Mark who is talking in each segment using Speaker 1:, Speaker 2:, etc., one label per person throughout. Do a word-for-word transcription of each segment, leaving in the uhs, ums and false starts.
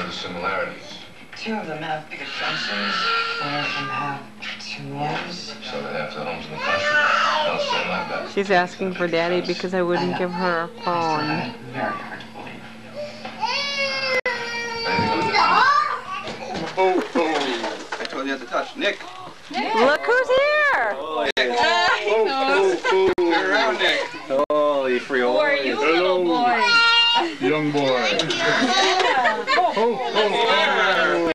Speaker 1: are the similarities?
Speaker 2: Two of them have bigger fences. Four of them have two moors.
Speaker 1: So they have the homes in the country. I'll stand like that.
Speaker 3: She's asking for Daddy because I wouldn't give her a phone.
Speaker 2: Very hard to believe.
Speaker 4: Oh, oh. I told you not to touch. Nick.
Speaker 3: Nick. Look who's here.
Speaker 4: Oh, Nick. Oh, oh, oh. Turn around, Nick. Holy free old.
Speaker 5: Who are you, little boy?
Speaker 6: Young boy. Oh, oh,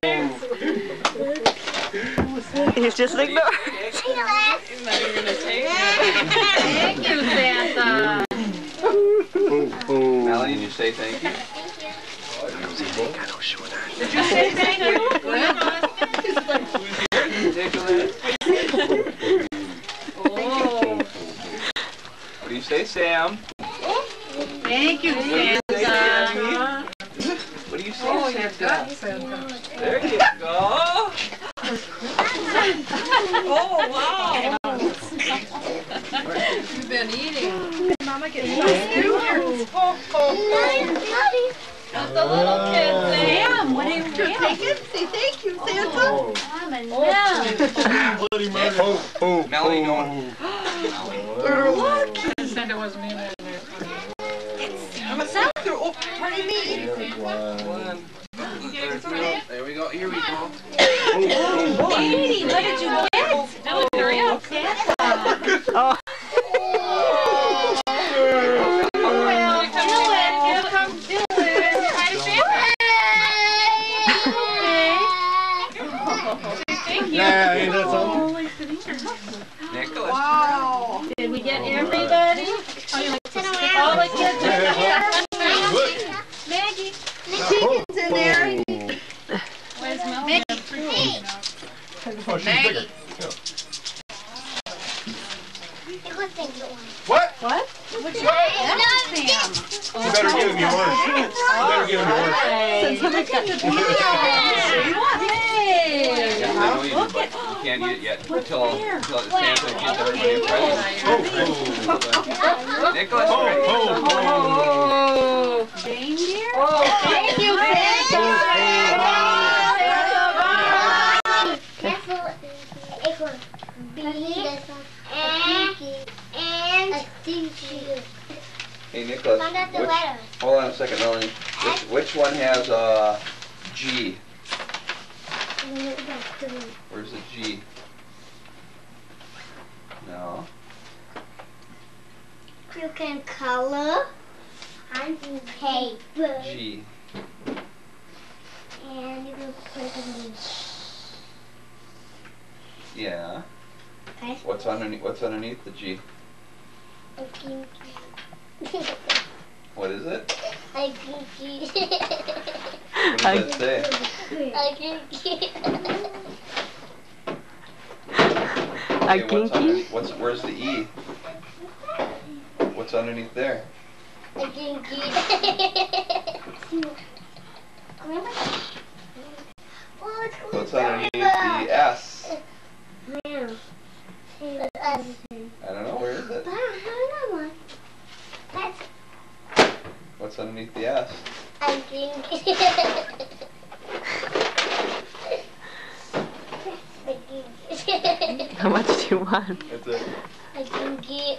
Speaker 3: oh. He's just ignoring.
Speaker 5: He's not even gonna take it. Thank you, Santa.
Speaker 6: oh, oh.
Speaker 4: Melanie, did you say thank you?
Speaker 5: Did you say thank you? Oh.
Speaker 4: What do you say, Sam?
Speaker 5: Thank you, Santa.
Speaker 4: What do you say,
Speaker 5: Oh,
Speaker 4: Santa?
Speaker 5: Santa?
Speaker 4: There you go.
Speaker 5: Oh, wow. You've been eating. Mama gets so oh, oh. That's the little kid, Sam. What are you doing? Say thank you, Santa.
Speaker 6: Oh,
Speaker 5: Oh,
Speaker 6: Bloody Mary. Oh, oh,
Speaker 4: Melanie,
Speaker 6: oh.
Speaker 5: Look. Santa wasn't in there. Santa. Oh, what do you mean?
Speaker 4: One. There we go. Here we go.
Speaker 5: Katie, what did you get? That was three of Santa.
Speaker 3: Oh.
Speaker 6: Yeah, ain't that something?
Speaker 4: Nicholas.
Speaker 5: Wow. Did we get everybody? All the kids are here. Maggie. Chicken's in there. Where's Maggie?
Speaker 6: Oh, she's
Speaker 5: Maggie.
Speaker 6: bigger. What?
Speaker 5: What? What'd you get, Sam?
Speaker 6: You better give him yours. You better give him yours.
Speaker 5: Since somebody's got the Hey!
Speaker 4: Yeah, I know you do, but you can't eat it yet until, until Santa gives everybody a present.
Speaker 6: Oh, oh.
Speaker 4: Nicholas,
Speaker 6: Oh,
Speaker 4: ready?
Speaker 6: oh, oh.
Speaker 5: Oh! Reindeer? Oh, thank you,
Speaker 4: Hey, Nicholas, which, hold on a second, Melanie. Which, which one has a uh, G? Where's the G? No.
Speaker 7: You can color on paper.
Speaker 4: G.
Speaker 7: And you can put it in.
Speaker 4: Yeah.
Speaker 7: Okay.
Speaker 4: What's underneath? What's underneath the G?
Speaker 7: A pinky.
Speaker 4: What is it?
Speaker 7: A pinky.
Speaker 4: What does that say?
Speaker 7: A pinky.
Speaker 3: A
Speaker 4: Okay, what's
Speaker 3: ginky?
Speaker 4: underneath? What's where's the E? What's underneath there?
Speaker 7: A pinky.
Speaker 4: What's underneath the S? I don't know. Where is it? What's underneath the S?
Speaker 7: I think.
Speaker 3: How much do you want?
Speaker 4: That's it.
Speaker 7: I think it.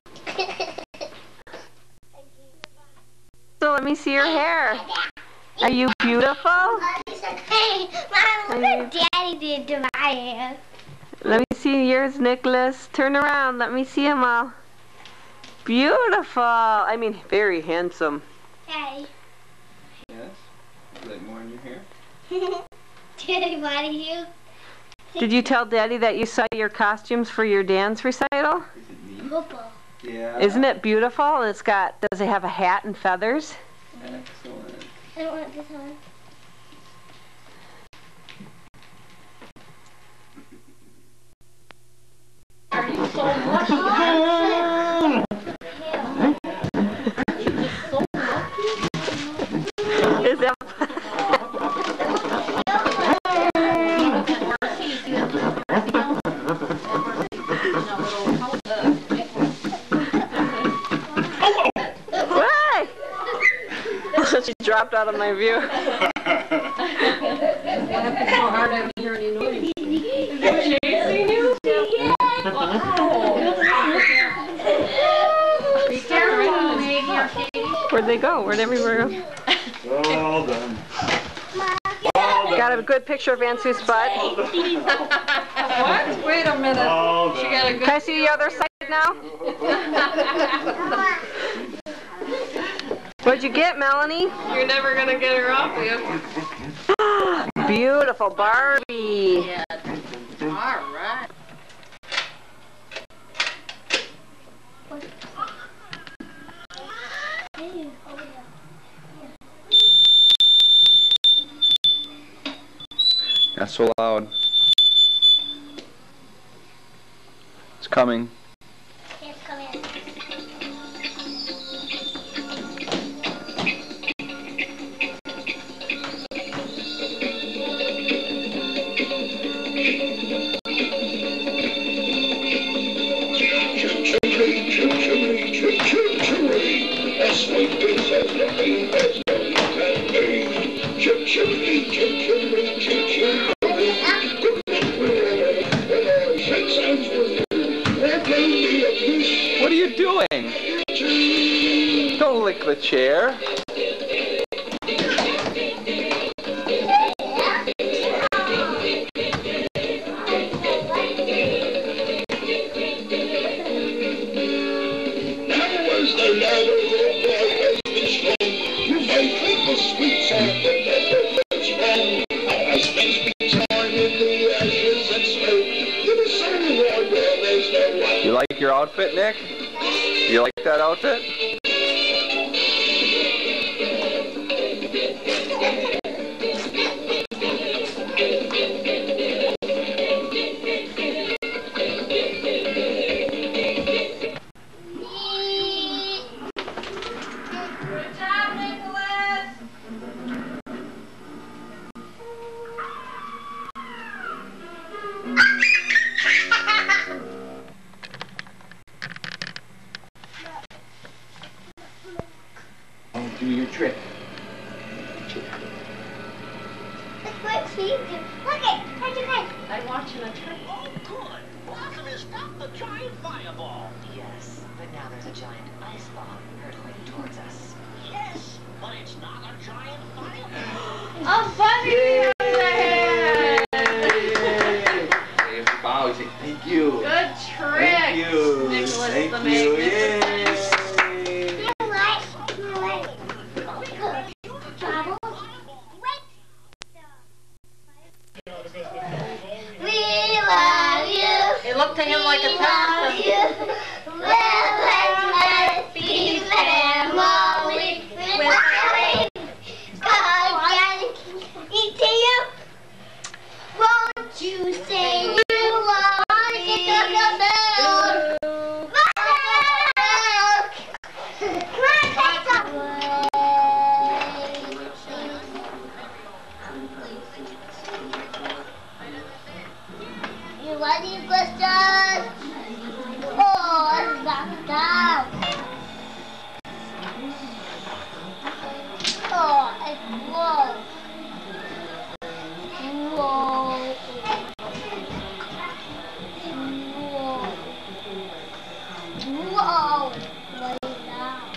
Speaker 3: So let me see your hair. Are you beautiful?
Speaker 7: Hey, Mom, look what Daddy did to my hair.
Speaker 3: Let me see yours, Nicholas. Turn around. Let me see them all. Beautiful. I mean, very handsome.
Speaker 7: Hey.
Speaker 4: Yes. Is that more in your hair?
Speaker 7: Daddy, what are you?
Speaker 3: Did you tell Daddy that you saw your costumes for your dance recital?
Speaker 4: Is it neat?
Speaker 7: Purple.
Speaker 4: Yeah.
Speaker 3: Isn't it beautiful? It's got, does it have a hat and feathers?
Speaker 4: Excellent.
Speaker 7: I don't want this one.
Speaker 5: Are you so lucky?
Speaker 3: Is that... She dropped out of my view.
Speaker 5: so hard I don't hear any noise. Is it chasing you? Be careful, Maggie.
Speaker 3: Where'd they go? Where'd everywhere go?
Speaker 6: All done.
Speaker 3: Got a good picture of Aunt Sue's butt.
Speaker 5: What? Wait a minute.
Speaker 6: All
Speaker 5: She
Speaker 6: done.
Speaker 5: got a good.
Speaker 3: Can I see the other side now? What'd you get, Melanie?
Speaker 5: You're never gonna get her off you.
Speaker 3: Beautiful Barbie.
Speaker 5: Yeah. All right.
Speaker 4: Not so loud. It's coming.
Speaker 7: Yes, come in.
Speaker 4: What are you doing? Don't lick the chair. You like your outfit, Nick? You like that outfit? Do your trick.
Speaker 7: Look what she did. Look it. Where'd you go?
Speaker 5: I'm watching a trick.
Speaker 8: Oh, good. Blossom has stopped the giant fireball.
Speaker 2: Yes, but now there's a giant ice bomb hurtling towards us.
Speaker 8: Yes, but it's not a giant fireball.
Speaker 5: A bunny on the head.
Speaker 4: Hey, bow, say thank you.
Speaker 5: Good trick.
Speaker 4: Thank you.
Speaker 5: Nicholas
Speaker 4: Thank
Speaker 5: the
Speaker 4: you.
Speaker 5: Magnificent.
Speaker 4: Yay.
Speaker 7: You know what? You know what? Trouble? Wait. We love you.
Speaker 5: It looked to him like a
Speaker 7: We love
Speaker 5: pelican.
Speaker 7: you. Well, let's be family. We love you. God, can it to you? Won't you say you love me? Milk. Come on, catch up. You want any questions? Oh, it's back down. Oh, it's whoa. Whoa. Whoa. Whoa. What is that?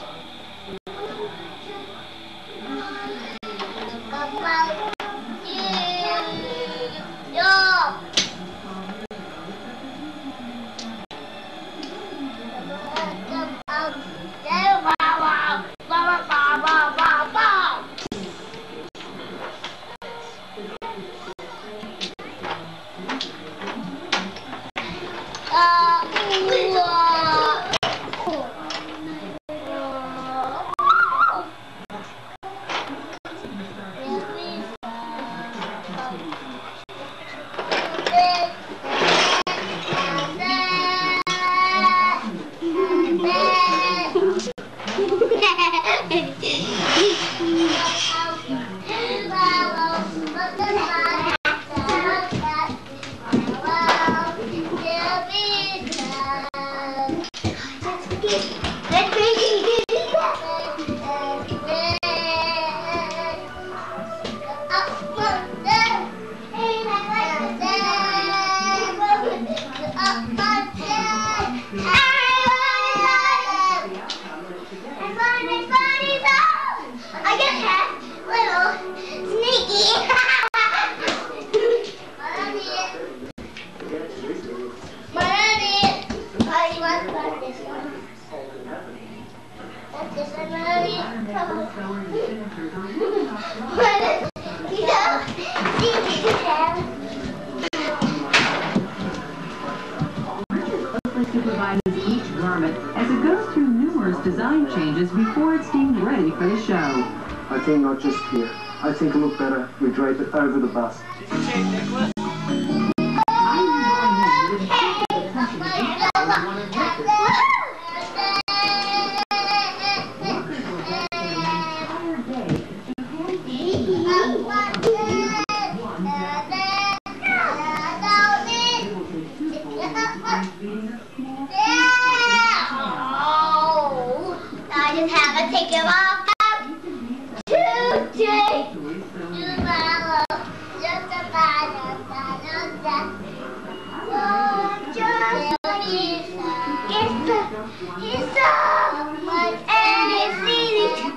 Speaker 7: Look about you. Yo.
Speaker 9: sizes each garment as it goes through numerous design changes before it's deemed ready for the show.
Speaker 10: I think not just here. I think it'll look better if we drape it over the bust.
Speaker 7: I just have to take him off today. Just a bottle, he's so much and it's easy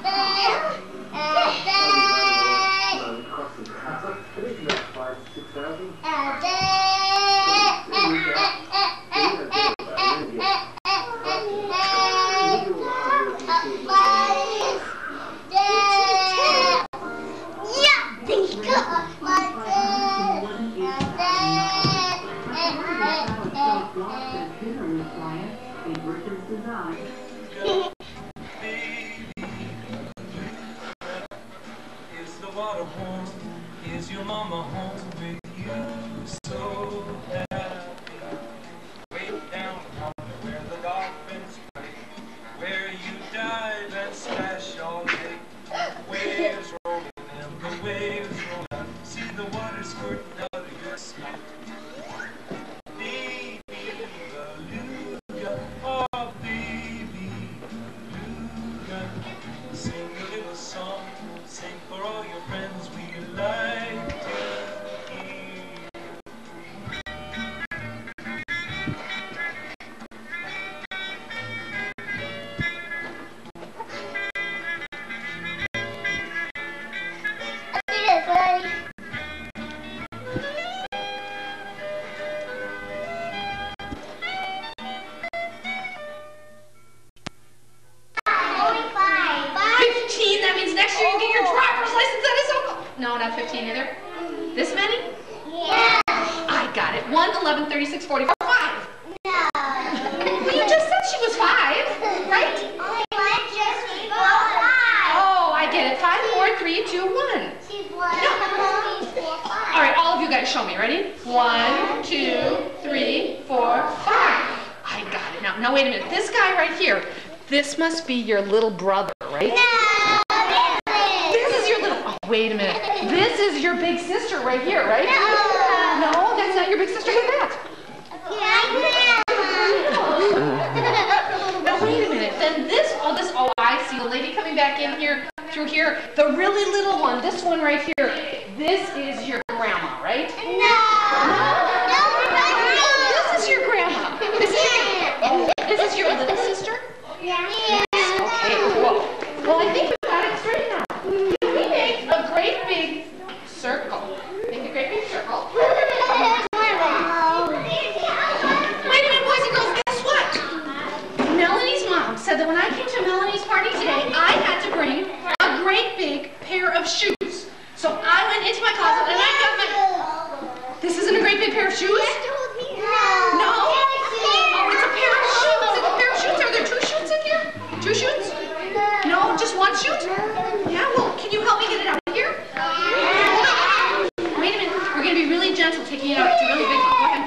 Speaker 11: Is the water home? Is your mama home with you? So happy. Way down under where the dolphins play, where you dive and splash all day. Waves rolling and the waves roll out. See the water squirting out of your skin. Baby beluga, oh baby beluga, sing a little song, sing for all your friends we like to hear.
Speaker 5: fifteen, that means next year you get your driver's license. That is so. No, not fifteen either. This many?
Speaker 7: Yeah.
Speaker 5: I got it. one, eleven, thirty-six, forty-four, five.
Speaker 7: No.
Speaker 5: Well, you just said she was five, right?
Speaker 7: Only one just before five.
Speaker 5: Oh, I get it. Five, four, three, two, one.
Speaker 7: She's one. No. Four, five.
Speaker 5: All right, all of you guys show me. Ready? One, two, three, four, five. I got it. Now, now wait a minute. This guy right here, this must be your little brother, right?
Speaker 7: No.
Speaker 5: This is your little, oh, wait a minute. This is your big sister right here, right?
Speaker 7: No.
Speaker 5: No, that's not your big sister. Who's that? Now wait a minute. Then this, oh, this, oh, I see. The lady coming back in here, through here. The really little one, this one right here. This is your grandma, right?
Speaker 7: No.
Speaker 5: This is your grandma. This is your, oh, this is your little sister?
Speaker 7: Yeah.
Speaker 5: Okay, whoa. Well, I think we've got it straight now. We make a great big circle. Make a great big circle. Wait a minute, boys and girls, guess what? Melanie's mom said that when I came to Melanie's party today, I had to bring a great big pair of shoes. So I went into my closet and I got my... This isn't a great big pair of shoes? No? Oh, it's a pair of shoes. It's a pair of shoes. Are there two shoes in here? Two shoes? No, just one shoe? Yeah, well, can you help me get it out of here? Wait a minute. We're going to be really gentle taking it out. It's a really big one. Go ahead.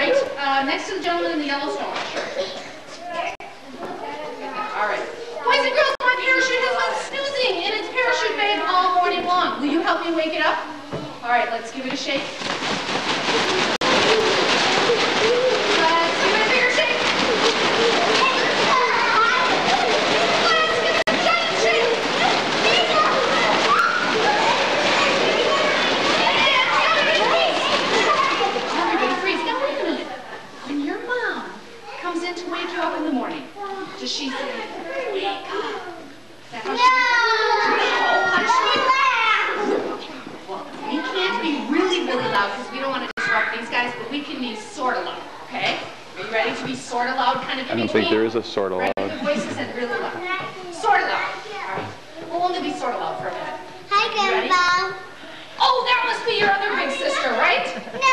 Speaker 5: right, uh, next to the gentleman in the Yellowstone shirt. All right. Boys and girls, my parachute has been snoozing in its parachute bag all morning long. Will you help me wake it up? All right, let's give it a shake. Let's give it a bigger shake. Let's give it a giant shake. Everybody freeze. Now wait a minute. When your mom comes in to wake you up in the morning, does she say, wake up? Is that how she wakes up? No! How does she wake up? Well, we can't be really, really loud because we don't want to disrupt these guys, but we can be sort of loud, okay? Are you ready to be sort of loud, kind of in
Speaker 12: I don't
Speaker 5: between?
Speaker 12: think there is a sort of loud.
Speaker 5: Right, the voices and really loud. Sort of loud. All right. We'll only be sort of loud for a minute.
Speaker 7: Hi, Grandpa.
Speaker 5: Oh, that must be your other big sister, right?
Speaker 7: No.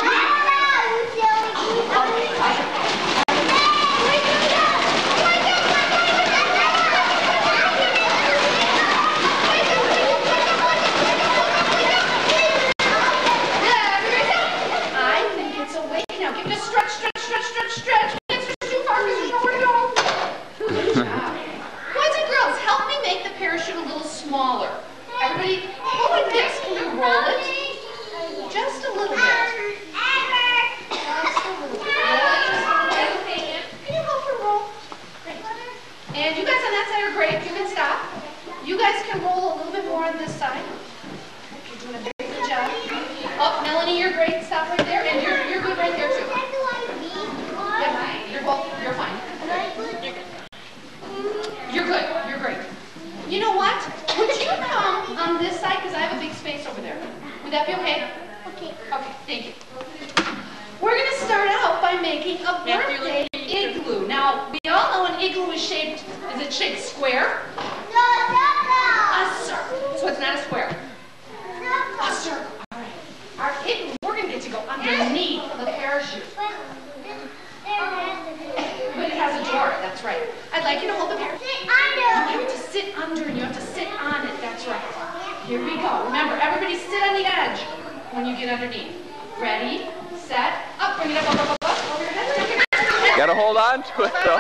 Speaker 12: Gotta hold on to it though.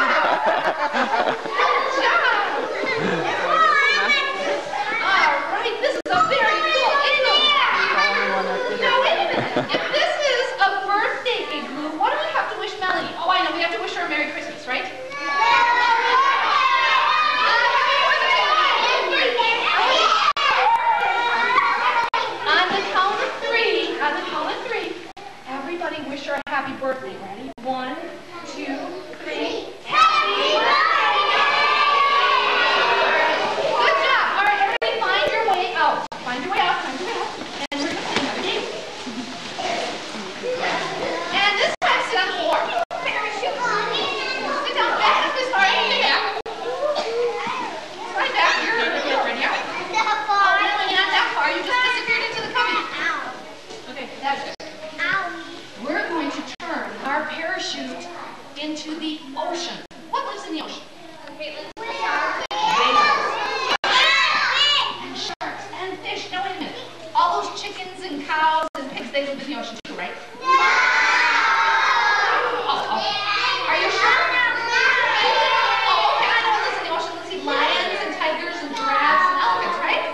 Speaker 5: Alright, this is a very cool igloo. Now wait a minute. If this is a birthday igloo, what do we have to wish Melanie? Oh, I know, we have to wish her a Merry Christmas, right? On the count of three, on the count of three, everybody wish her a happy birthday. Ready? One, two, three. Happy birthday! Good job. All right, everybody find your way out. Find your way out, find your way out. And we're going to sing another game. And this time, sit on the floor. Sit down back. This far, stay back. Right back. You're going to get right here. Oh, no, you're not that far. You just disappeared into the cubby. Okay, that's good. We're going to turn our parachute into the ocean. What lives in the ocean? And sharks and fish. Now wait a minute. All those chickens and cows and pigs, they live in the ocean too, right? Oh, oh. Are you sure? Oh, okay. I know what lives in the ocean. Let's see. Lions and tigers and giraffes and elephants, right?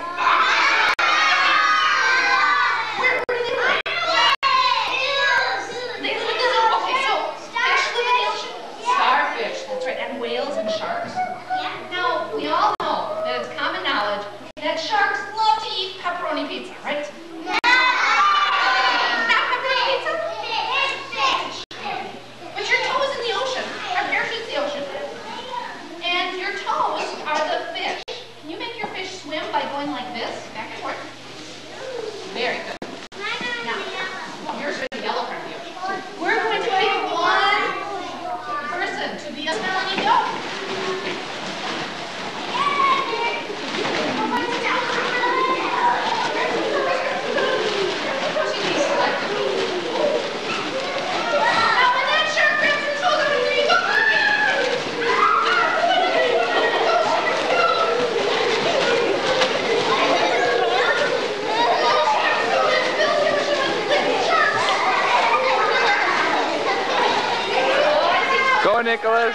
Speaker 5: Where, where do they live? They live in the zoo. Okay, so fish live in the ocean. Starfish.
Speaker 12: go, Nicholas.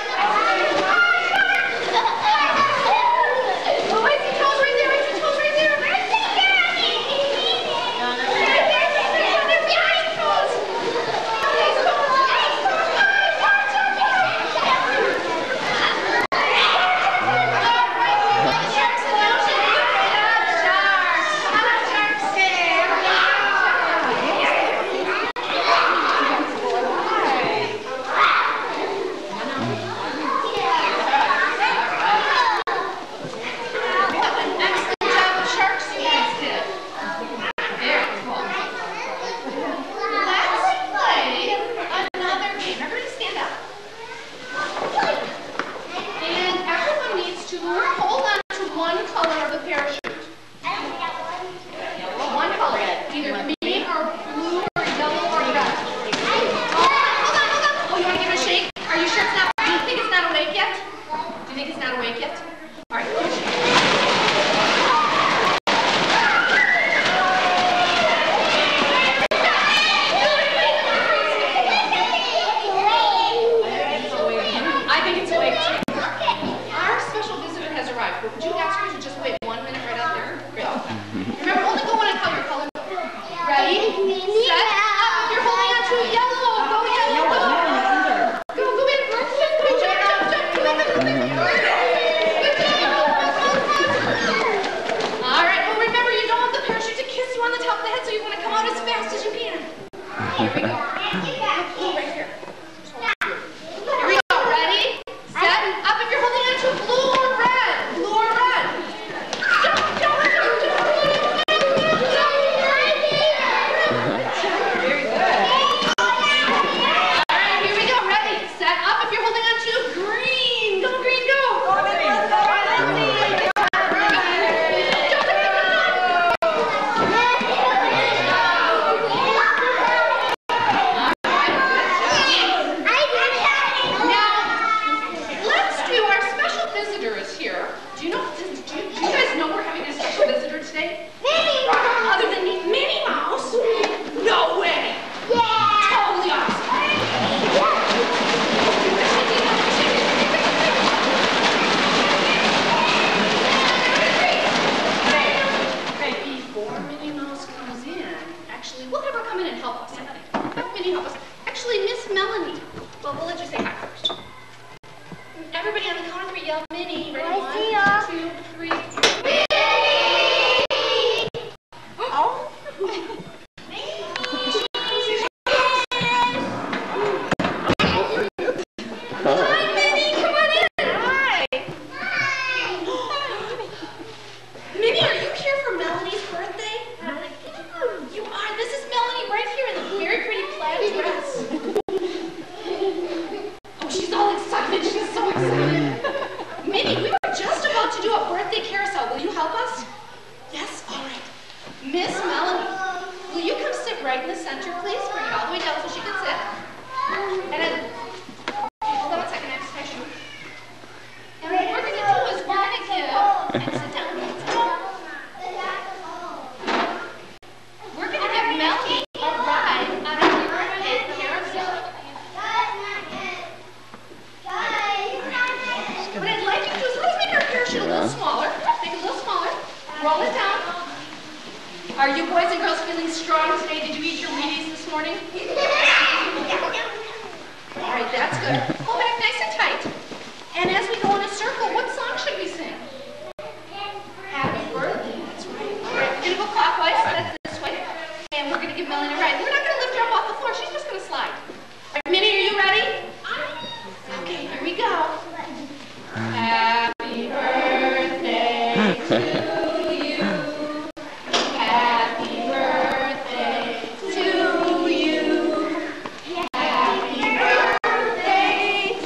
Speaker 5: Happy birthday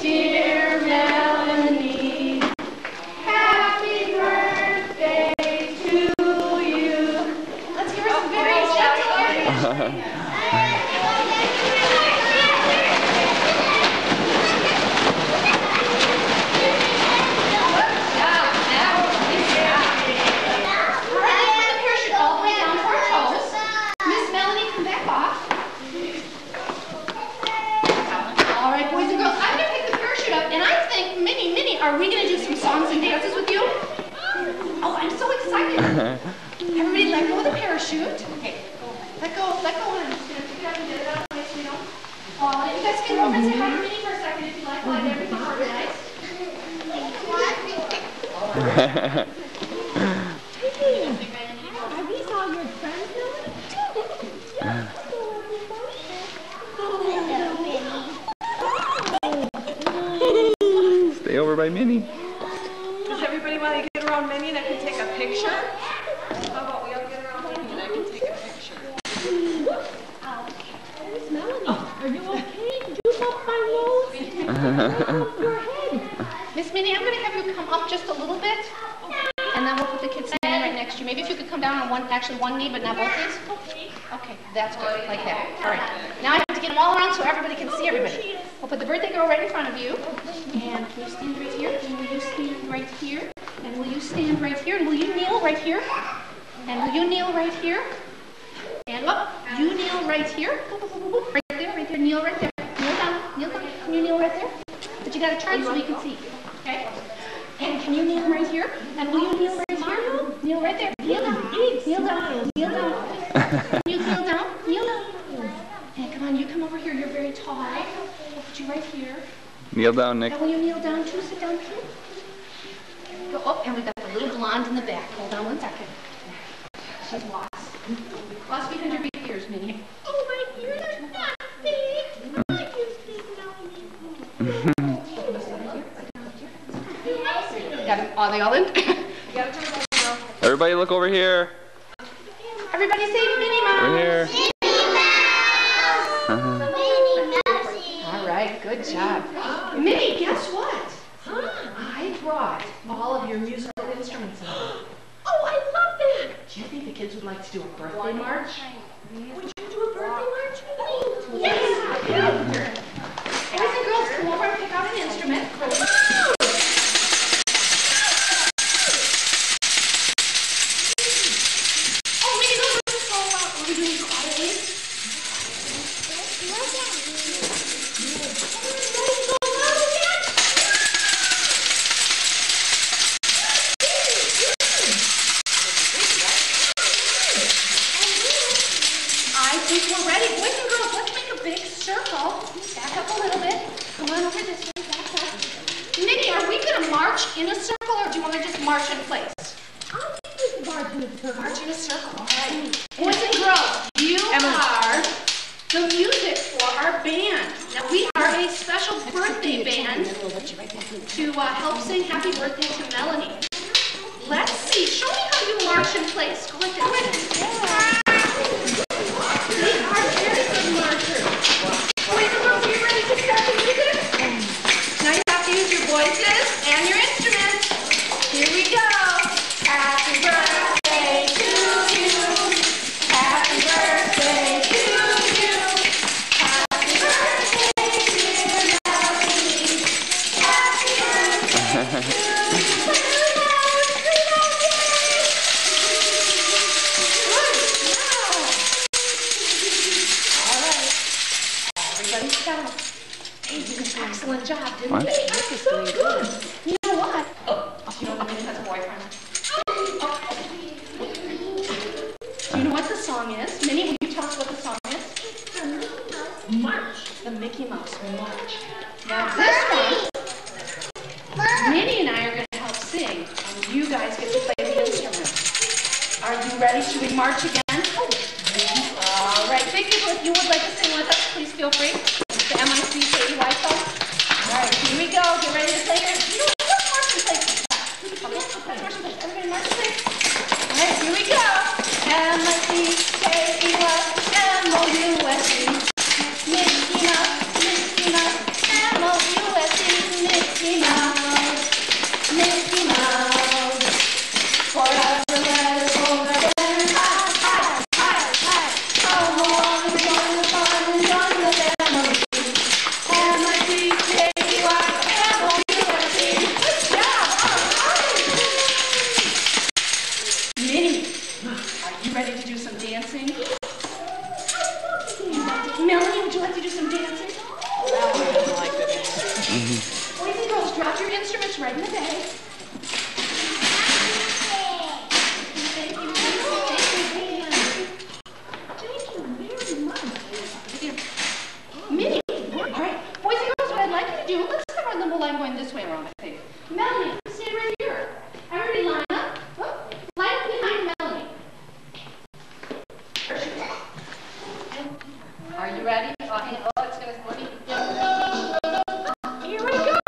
Speaker 5: Minnie, are we going to do some songs and dances with you? Oh, I'm so excited. Everybody let go of the parachute. Okay, let go, let go. I'm just going to pick it up and get it out of the way so we don't fall. You guys can go over and say hi to Minnie for a second if you like, while I get everything organized.
Speaker 7: Are these all your friends,
Speaker 12: Stay over by Minnie.
Speaker 3: Does everybody want to get around Minnie and I can take a picture? How about we all get around Minnie and I can take a picture?
Speaker 7: Where's Melanie? Are you okay? Did you bump my nose? Bump your head.
Speaker 5: Miss Minnie, I'm going to have you come up just a little bit, and then we'll put the kids standing right next to you. Maybe if you could come down on one, actually one knee, but not both knees. Okay, that's good, like that. All right. Now I have to get them all around so everybody can see everybody. We'll put the birthday girl right in front of you, and will you stand right here? And will you stand right here? And will you stand right here? And will you kneel right here? And will you kneel right here? And up. You kneel right here. Right there, right there. Kneel right there. Kneel down. Kneel down. Can you kneel right there? But you got to turn so we can see. Okay? And can you kneel right here? And will you kneel right here? Kneel right there. Kneel down. Kneel down. Kneel down. You kneel down. Kneel down. And come on, you come over here. You're very tall. We'll put you right here.
Speaker 12: Kneel down, Nick.
Speaker 5: Now will you kneel down too? Sit down too. Go up, and we've got the little blonde in the back. Hold on one second. She's lost. Lost behind your big ears, Minnie.
Speaker 7: Oh, my ears are not big. I used to know.
Speaker 5: Got them? Are they all in?
Speaker 12: Everybody look over here.
Speaker 5: Everybody say Minnie Mouse.
Speaker 12: Over here.
Speaker 5: All right, good job. Minnie, guess what? I brought all of your musical instruments in.
Speaker 7: Oh, I love that.
Speaker 5: Do you think the kids would like to do a birthday march?
Speaker 7: Would you do a birthday march with me?
Speaker 5: Yes. Boys and girls, come over and pick out an instrument. Oh, Minnie, those are so loud. Are we doing quietly? I think we're ready. Boys and girls, let's make a big circle. Back up a little bit. Come on over this way. Back up. Minnie, are we going to march in a circle or do you want to just march in place?
Speaker 7: I'll just march in a circle.
Speaker 5: March in a circle. All right. Boys and girls, you are the music for our band. Now, we are a special birthday band to uh, help sing happy birthday to Melanie. Let's see. Show me how you march in place. Go like this. We are very good marchers. Boys and girls, are you ready to start the music? Now you have to use your voices and your instruments. Here we go. Happy birthday to you. Happy birthday to you. Happy birthday, dear Melanie. Happy birthday to you. Everybody stop. Hey, you did an excellent job, didn't
Speaker 12: What?
Speaker 5: they? This is so good. You know what? Oh, you know what Minnie has a boyfriend. Do you know what the song is? Minnie, will you tell us what the song is? March. The Mickey Mouse March. Now this one, Minnie and I are going to help sing, and you guys get to play the instrument. Are you ready? Should we march again? All right, big people, if you would like to sing with us, please feel free. The M I C K E Y code. All right, here we go. Get ready to play your. You know what? Let's march and play. Okay, let's march and play. Everybody march and play. All right, here we go. M I C K E Y M O U S E. Mickey Mouse, Mickey Mouse, M O U S E. Mickey Mouse, Mickey Mouse. Forever let us hold our hands high, high, high, high. Come along, we're going to fun and join the family. M I C K E Y M O U S E. Good job! All right. Minnie, are you ready to do some dancing? Melanie, would you like to do some dancing? Melanie doesn't like to dance. Boys and girls, drop your instruments. instruments right in the bag. Thank you. Thank you very much. Minnie, all right, boys and girls, what I'd like you to do, let's start our limbo line going this way around, I think. Melanie, stay right here. Everybody line up. Oh, line up behind Melanie. Are you ready? Oh, it's gonna, let me, yeah. Here we go.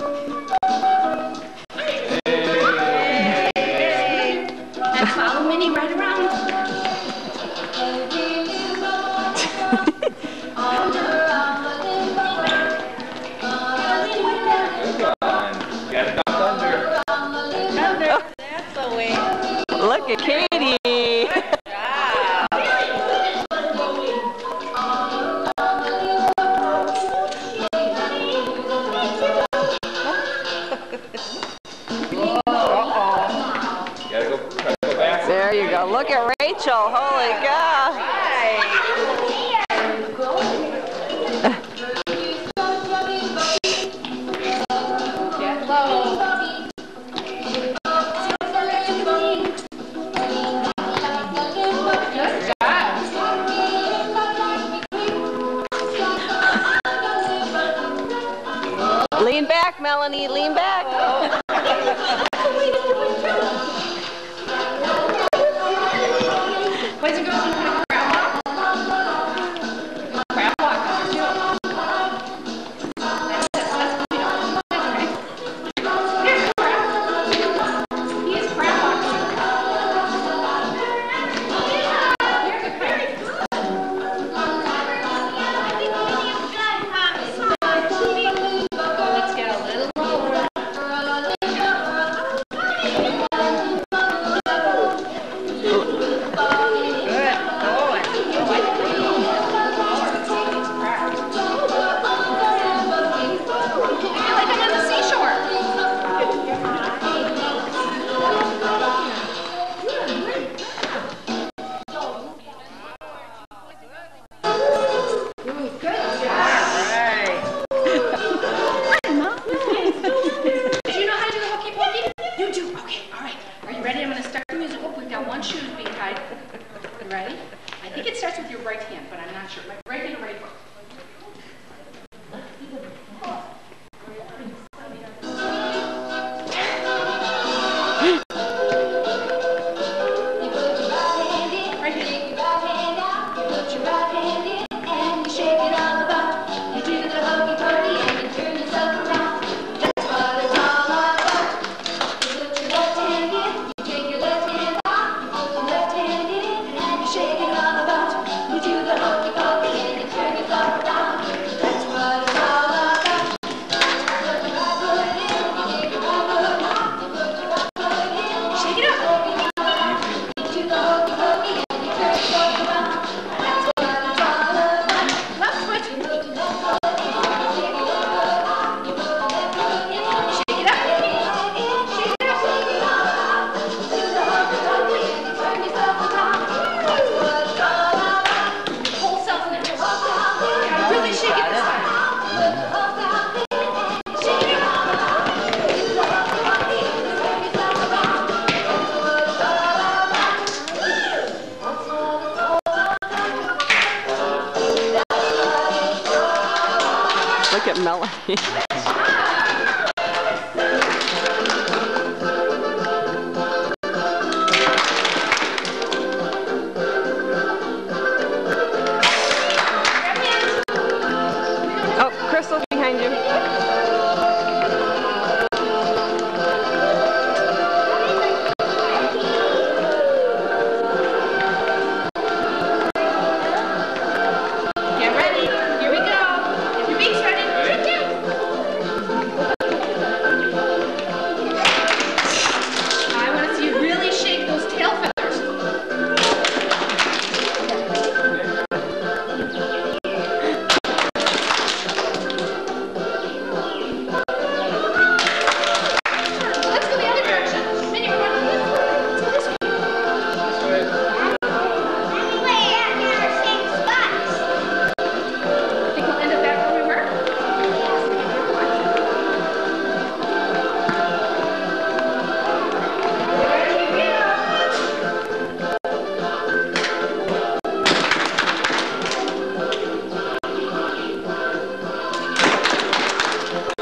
Speaker 5: And follow Minnie right around.
Speaker 3: Look at Katie. There you go. Look at Rachel. Holy cow.
Speaker 5: Get low.
Speaker 3: Lean back, Melanie. Lean back.
Speaker 5: Boys and girls, you want to crab walk? Crab walk. That's it. That's what we do. That's okay. Here's crab. He is crab walking. Here's a crab. Let's get a little lower.
Speaker 3: Look at Melanie. Oh, Crystal's behind you.
Speaker 5: Get ready. Here we go. Get your beaks ready.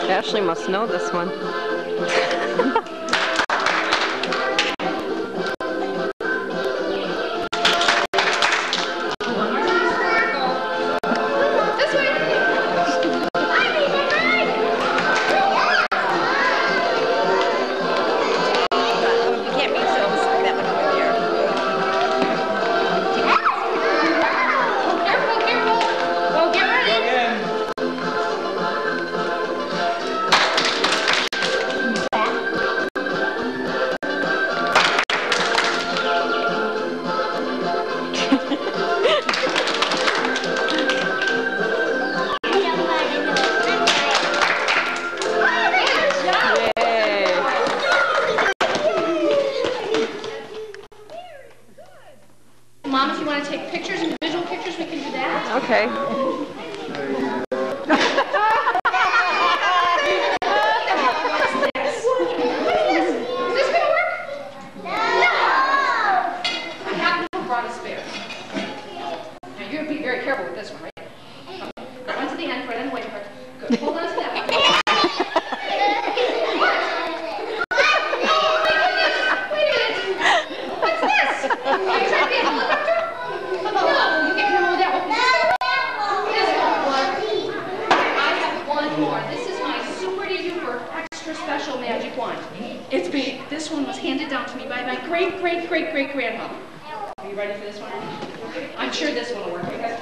Speaker 3: Ashley must know this one.
Speaker 5: Mom, if you want to take pictures, individual pictures, we can do that.
Speaker 3: Okay.
Speaker 5: Is this going to work? No! I happen to have brought a spare. Now, you're going to be very careful with this one, right? That one to the end, right on the waiting part. Good. Hold on to that one. What? Oh, my goodness! Wait a minute. What's this? Are you trying to be a helicopter? No, you get no, that one. This one. I have one more. This is my super duper extra special magic wand. It's big. This one was handed down to me by my great, great, great, great grandmother. Are you ready for this one? I'm sure this one will work because.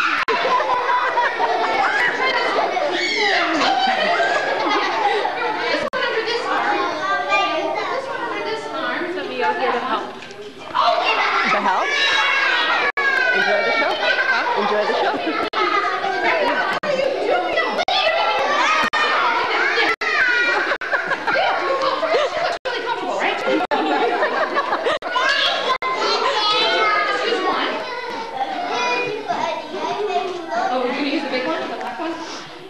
Speaker 5: This one under this arm. This one under this arm.
Speaker 3: Let me go get a help.
Speaker 5: Oh,
Speaker 3: The help? Enjoy the show? Huh? Enjoy the show?
Speaker 5: Really comfortable, right? Just use one. Oh, we're going to use the big one? The black one?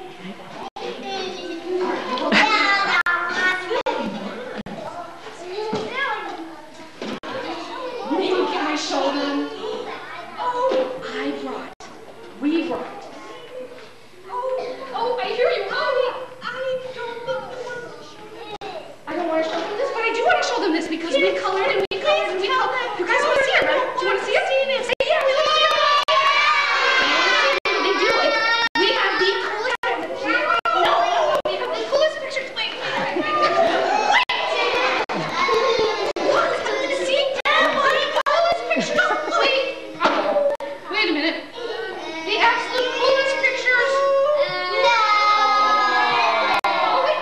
Speaker 5: Maybe can I show them? Oh, I brought. We brought. Oh, I hear you. Oh, I don't want to show them. I don't want to show them this, but I do want to show them this because we colored and we colored and we colored. You guys want to see it, right? Do you want to see it? Say yeah, we want to see it. They do it. We have the coolest. No, we have the coolest pictures. Wait, wait, wait, wait. Look, see? The coolest pictures. Wait. Wait a minute. The absolute coolest pictures. Oh, wait.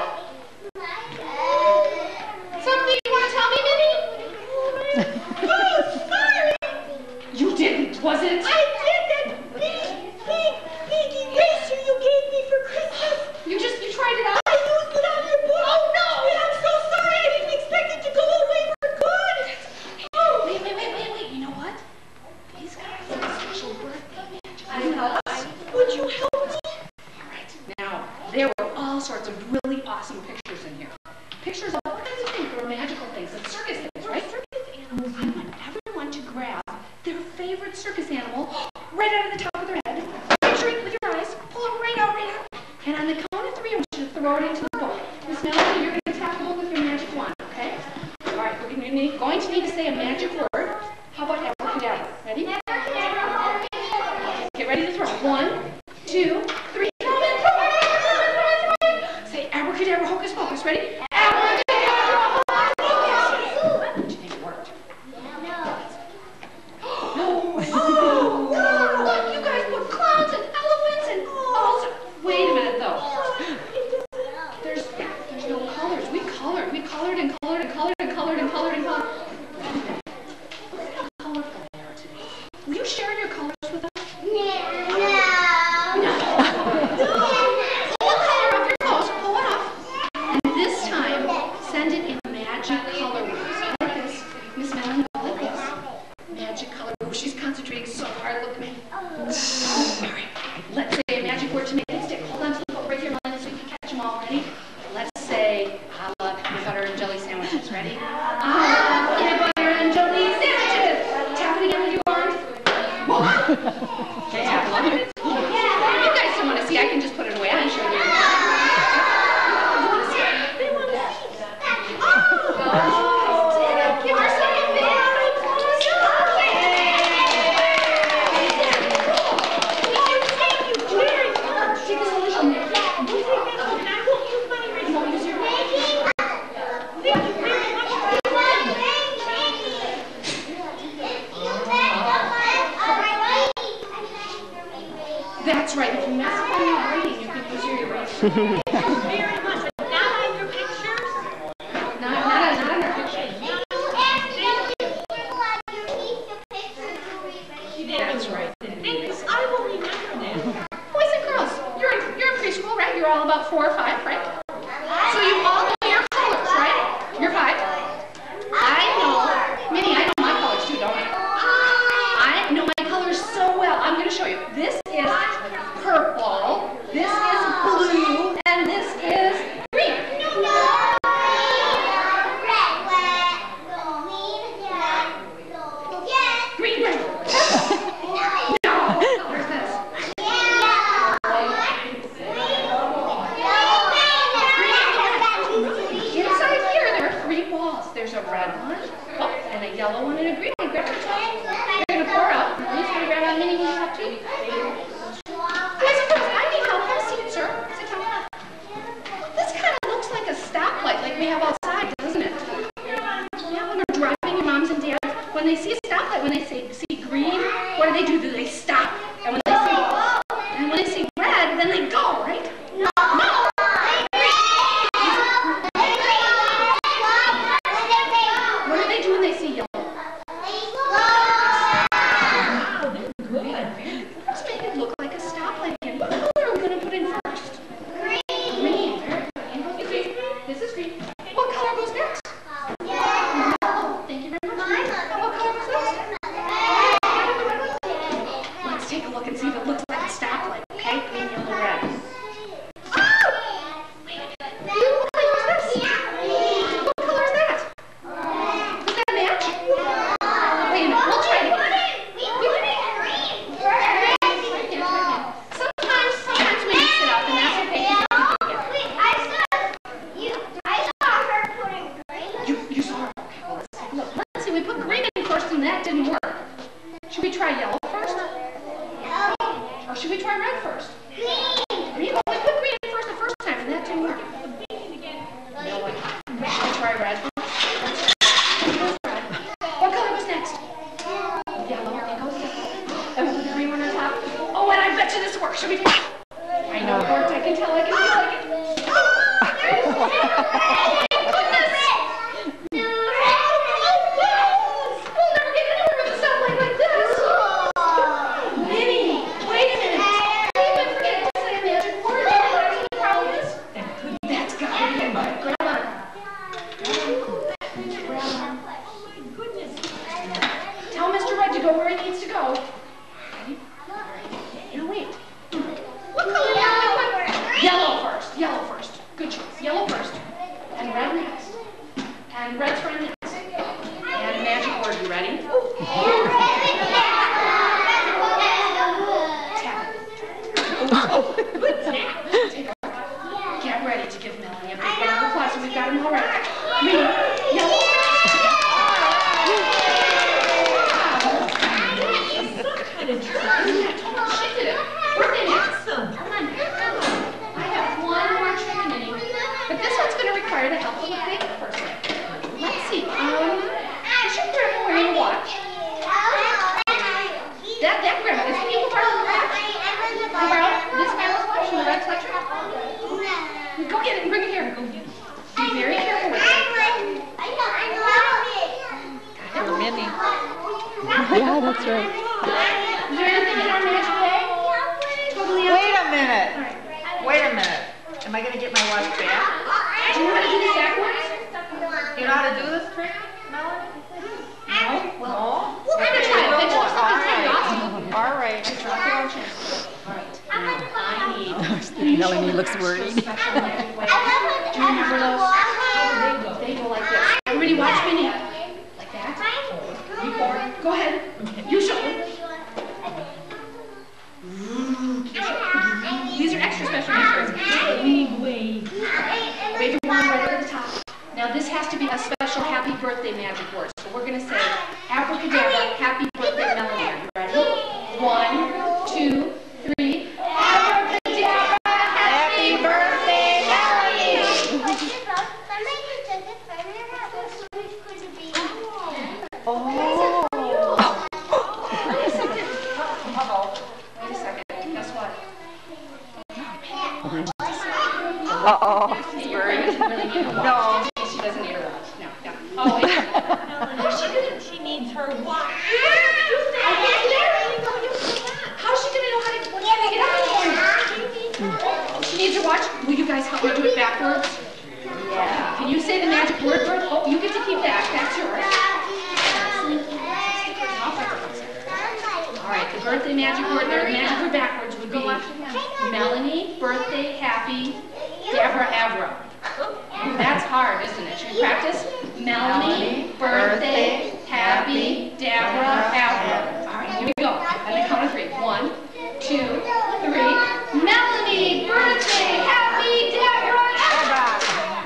Speaker 5: Something you want to tell me, Minnie? Oh, sorry. You didn't, was it? I did that big, big, big eraser you gave me for Christmas. You just, you tried it out? I used it on your book. Oh, no. I'm so sorry. I didn't expect it to go away for good. Oh. Wait, wait, wait, wait, wait. You know what? These guys have a special birthday magic. I know. Would you help me? All right. Now, there were all sorts of really awesome pictures in here. Pictures of all kinds of things. There were magical things and circus things, right? Circus animals. I want everyone to grab their favorite circus animal right out of the top of their head. Picture it with your eyes. Pull it right out, right out. And on the count of three, I want you to throw it into the bowl. Miss Melanie, you're going to tap the bowl with your magic wand, okay? All right, we're going to need, going to need to say a magic word. How about abracadabra? Ready? Get ready to throw. One, two, three. Throw it in, throw it in, throw it in, throw it in, throw it in. Say abracadabra, hocus pocus. Ready? Abracadabra, hocus pocus. Do you think it worked? No. Oh, look, you guys put clowns and elephants and all sorts. Wait a minute, though. There's, there's no colors. We colored. We colored and colored and colored and colored and colored and colored. Look how colorful they are today. Will you share your colors with us? No. No. Pull the color off your clothes. Pull it off. And this time, send it in magic color words. Like this. Miss Melanie, like this. Magic color. Oh, she's concentrating so hard. Look at me. All right. Let's say a magic word to make it stick. Hold on to the book right here, Melanie, so you can catch them all. Ready? Let's say, I love peanut butter and jelly sandwiches. Ready? I love peanut butter and jelly sandwiches. Tap it again with your arms. Okay, tap it. You guys don't want to see. I can just put it away. I'm sure you're. That's right. If you mess up on your grading, you can use your eraser.
Speaker 7: Thank you very much, but not on your pictures.
Speaker 5: Not, not, not on our pictures. That's right.
Speaker 7: Thanks. I will remember that.
Speaker 5: Boys and girls, you're in, you're in preschool, right? You're all about four or five, right? So you all know your colors, right? You're five. I know, Minnie, I know my colors too, don't I? I know my colors so well. I'm going to show you. This is purple, this is blue, and this is green. Green, green. No. Where's this? Inside here, there are three balls. There's a red one, oh, and a yellow one, and a green one. Grab your toe. You're going to pour out. He's going to grab on Minnie when you have to. Boys and girls, I need help. Have a seat, sir. Sit down. This kind of looks like a stoplight, like we have outside, doesn't it? Yeah, when we're driving, your moms and dads, when they see a stoplight, when they say, see green, what do they do? Do they stop? And when they see, and when they see red, then they go, right? No. No. What do they do when they see yellow? Let's make it look like a stoplight again. What color are we going to put in first? Green. Green. Green. This is green. What color goes next? Yellow. Thank you very much. And what color goes next? Let's take a look and see if it looks like a stoplight. Okay? Green, yellow, red. Oh! Wait a minute. What color is this? What color is that? Does that match? Wait a minute. We'll try it again. Sometimes, sometimes we mix it up, and that's okay. You, you saw her. Okay, well, let's take a look. Let's see, we put green in first, and that didn't work. Should we try yellow first? Or should we try red first? Green. Well, we put green in first the first time, and that didn't work. Should we try red first? What color was next? Yellow. It goes yellow. And we'll put the green one on top. Oh, and I bet you this works. Should we try? I know it worked. I can tell. I can feel like it. Oh, my goodness. We'll never get anywhere with a stoplight like this. Minnie, wait a minute. We've been forgetting to say a magic word. You know what the problem is? That's got to be it. Grab on. Grab on. Tell Mister Red to go where he needs to go. Ready? Now wait. What color do we put? Yellow first. Yellow first. Good choice. Yellow first. And red next. And red's right next. And magic word. You ready? Tap it. Good tap. Take a- Get ready to give Melanie a big round of applause. So we've got him all right. Green. Yellow. Isn't that total? She did it. Birthday awesome. Come on, come on. I have one more trick, Minnie. But this one's going to require the help of a big person. Let's see. Um, is your grandma wearing a watch? That, that grandma. Is he able to borrow the watch? Can I borrow this grandma's watch from the red sweatshirt? Go get it and bring it here. Be very careful with it.
Speaker 3: Or Minnie. Yeah, that's right.
Speaker 5: Is there anything in our magic bag? Totally
Speaker 2: Wait a minute.
Speaker 5: All right.
Speaker 2: Wait a minute. Am I going to get my watch back?
Speaker 5: Do you know how to do this backwards?
Speaker 2: You know how to do this trick, Melanie?
Speaker 5: No? Well,
Speaker 2: No?
Speaker 5: we're going to try it. It looks like it's pretty awesome.
Speaker 2: All right.
Speaker 5: Just drop it on chance. All right. Now, I need...
Speaker 3: Melanie looks worried.
Speaker 5: Do you remember those? How do they go? They go like this. Everybody watch Minnie. Like that. Go ahead. You show them. These are extra special magic words. Wave your wand right over the top. Now this has to be a special happy birthday magic word. So we're going to say abracadabra, happy birthday, Melanie. Are you ready? One, two, three. Abracadabra, happy birthday.
Speaker 3: Uh-oh.
Speaker 5: No, she doesn't need her watch. No, no. Oh, wait. she, she needs her watch. How's she gonna know how to get out of here? She needs her watch. Will you guys help me do it backwards? Yeah. Can you say the magic word? Oh, you get to keep that. That's yours. All right, the birthday magic word, the magic word backwards would be Melanie, birthday, happy, Deborah Abra. That's hard, isn't it? Should we practice? Melanie, birthday, happy, Deborah Abra. All right, here we go. On the count of three. One, two, three. Melanie, birthday, happy, Deborah Abra.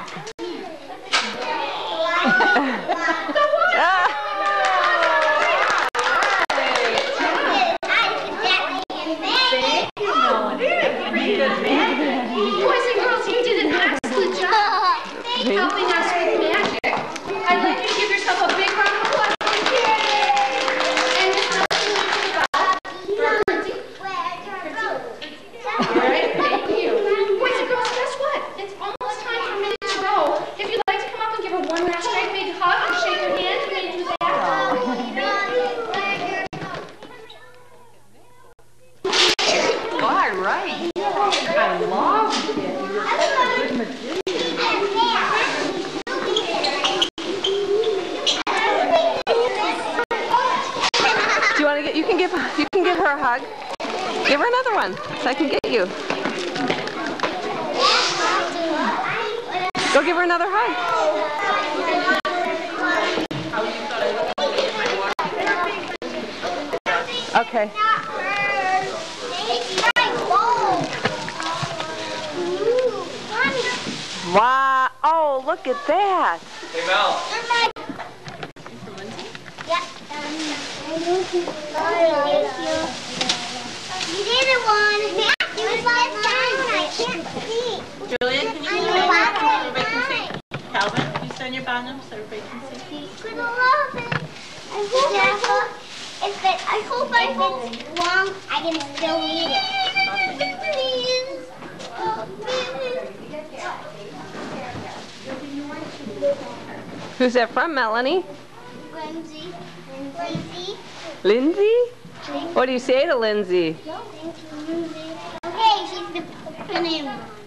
Speaker 5: Boys and girls, you did an excellent job helping us with magic. I'd like you to give yourself a big round of applause. And Miss All right, thank you. Boys and girls, guess what? It's almost time for Minnie to go. If you'd like to come up and give her one last great big hug and shake her hand, you may do that.
Speaker 2: All right. I love it. You're such a good magician.
Speaker 3: Do you want to get? You can give. You can give her a hug. Give her another one, so I can get you. Go give her another hug. Okay. Wow. Oh, look at that.
Speaker 4: Hey, Mel.
Speaker 7: Yeah. You did it one. You was last time. I can't see.
Speaker 13: Julian, can you stand your bottom so everybody can see? Calvin, can you stand your bottom so everybody can see?
Speaker 7: I love it. I hope I if it, I hope if it's long, I can still read it. Please. Oh, please.
Speaker 3: Who's that from, Melanie?
Speaker 7: Lindsay. Lindsay.
Speaker 3: Lindsay? What do you say to Lindsay?
Speaker 7: Okay, she's the, the name.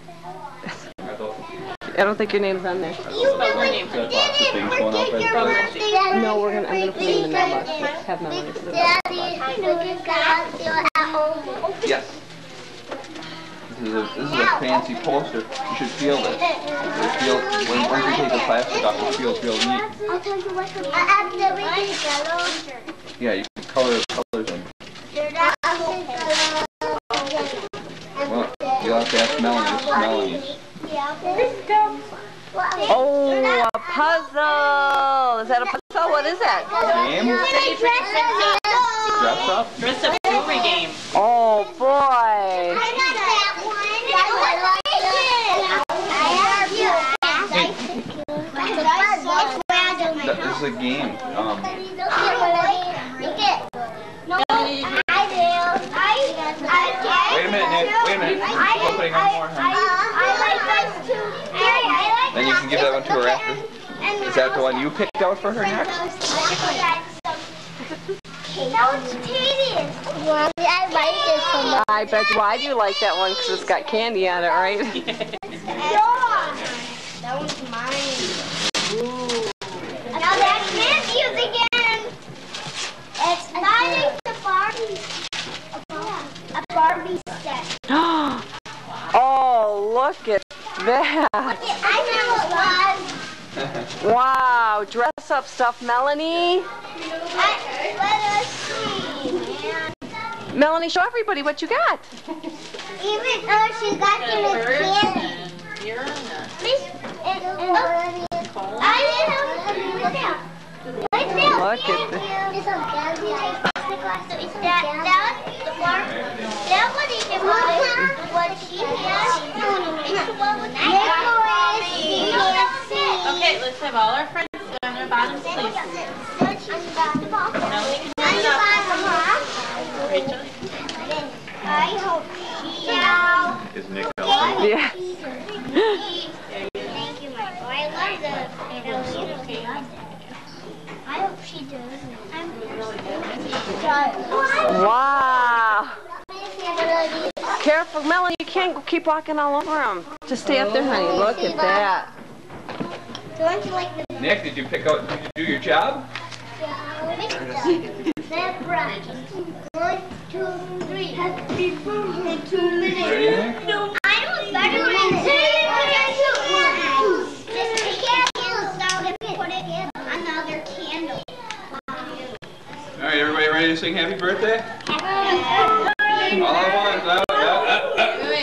Speaker 3: I don't think your name's on there.
Speaker 7: You know what you did it. Forget your birthday.
Speaker 3: No, we're gonna. I'm gonna put it in the mailbox. Let's have Melanie put it in the
Speaker 7: Daddy, I know you got still at home.
Speaker 4: Yes. This is a, this is a fancy poster. You should feel this. It feels, when, once you take the plastic off, it feels real neat.
Speaker 7: I'll tell you what. I have to make it yellow.
Speaker 4: Yeah, you can color colors in. Well, you'll have to ask Melanie. This is Melanie's.
Speaker 3: Oh, a puzzle! Is that a puzzle? What is that?
Speaker 4: Game? Dress up?
Speaker 13: Dress up jewelry game.
Speaker 3: Oh boy!
Speaker 4: That, this is a game. Um, wait a minute, Nick. Wait a minute. We're putting on more, huh? Then you can give that one to her after. Is that the one you picked out for her next?
Speaker 7: That was tedious. Well, I like this one.
Speaker 3: I bet you. Why do you like that one? Because it's got candy on it, right?
Speaker 7: That one's mine. Ooh. Now that's Matthew's again. It's starting the Barbie. A Barbie set.
Speaker 3: Oh, look at that.
Speaker 7: I know it was.
Speaker 3: Wow, dress up stuff, Melanie.
Speaker 7: I, let us see, man.
Speaker 3: Melanie, show everybody what you got.
Speaker 7: Even though she got them with candy. Miss, and, and, oh, I didn't have look out. Right there.
Speaker 3: Look at this.
Speaker 7: It's a candy. That, that, the farm, that one is the one, what she has.
Speaker 13: Okay, let's have all our friends on their bottom sleeves. Melanie, can you hold up? Rachel?
Speaker 7: I hope she now.
Speaker 6: Is Nick
Speaker 3: Yeah.
Speaker 7: Thank you, Michael. I love the ballerina tape. I hope she does. I'm
Speaker 3: Wow. Careful, Melanie, you can't keep walking all over them. Just stay up there, honey. Look at that.
Speaker 7: Don't you like the
Speaker 4: Nick, did you pick out, did you do your job?
Speaker 7: zebra? One, two, three. Happy birthday to me.
Speaker 4: Ready, Nick?
Speaker 7: No, I know better than this. Just candles out and put it in another candle.
Speaker 4: All right, everybody ready to sing happy birthday? All at once. Out, out, out,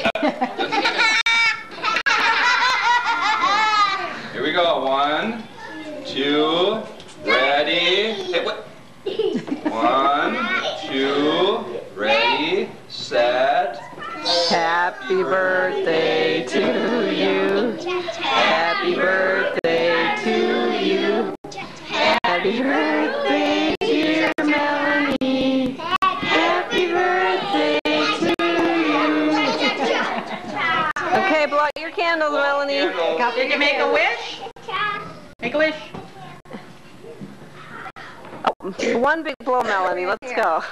Speaker 4: out. Here we go. One, two, ready. Hey, what? One, two, ready, set.
Speaker 3: Happy birthday to you. Happy birthday to you. Happy birthday, dear Melanie. Happy birthday to you. Okay, blow out your candles, Melanie.
Speaker 13: Did you make a wish? Make a wish.
Speaker 3: Oh, one big blow, Melanie. Let's go.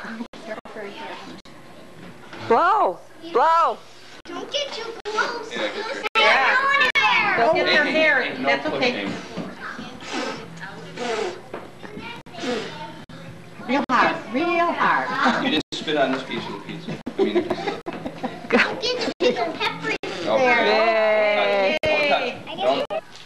Speaker 3: Blow. Blow.
Speaker 7: Don't get too close.
Speaker 4: Yeah, get your
Speaker 13: Yeah. Don't get your hair.
Speaker 4: Ain't no
Speaker 13: That's okay.
Speaker 4: pushing.
Speaker 13: Real hard. Real hard.
Speaker 4: You just spit on this piece of the pizza. I mean, the piece of the...
Speaker 7: Don't get the piece of pepper.
Speaker 4: Okay.
Speaker 3: Yay.
Speaker 4: Don't touch. Don't.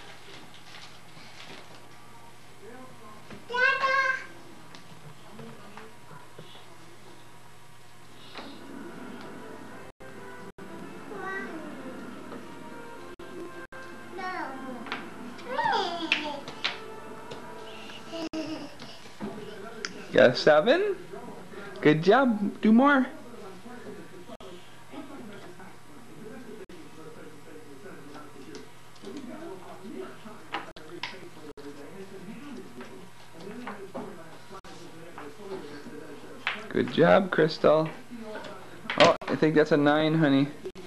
Speaker 12: Got a seven? Good job. Do more. Good job, Crystal. Oh, I think that's a nine, honey.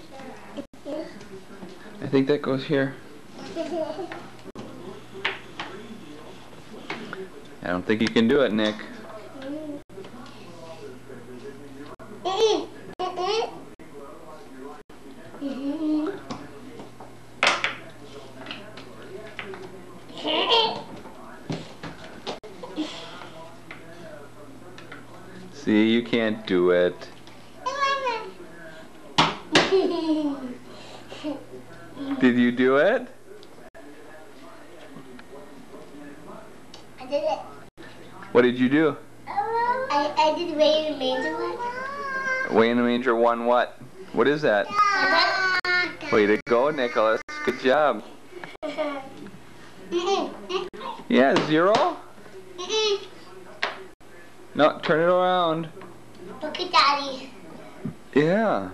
Speaker 12: I think that goes here. I don't think you can do it, Nick. See, you can't do it. Did you do it?
Speaker 7: I did it.
Speaker 12: What did you do?
Speaker 7: I, I did Way in the Manger one.
Speaker 12: Way in the Manger won what? What is that? Way to go, Nicholas. Good job. Yeah, zero? No, turn it around.
Speaker 7: Look at Daddy.
Speaker 12: Yeah.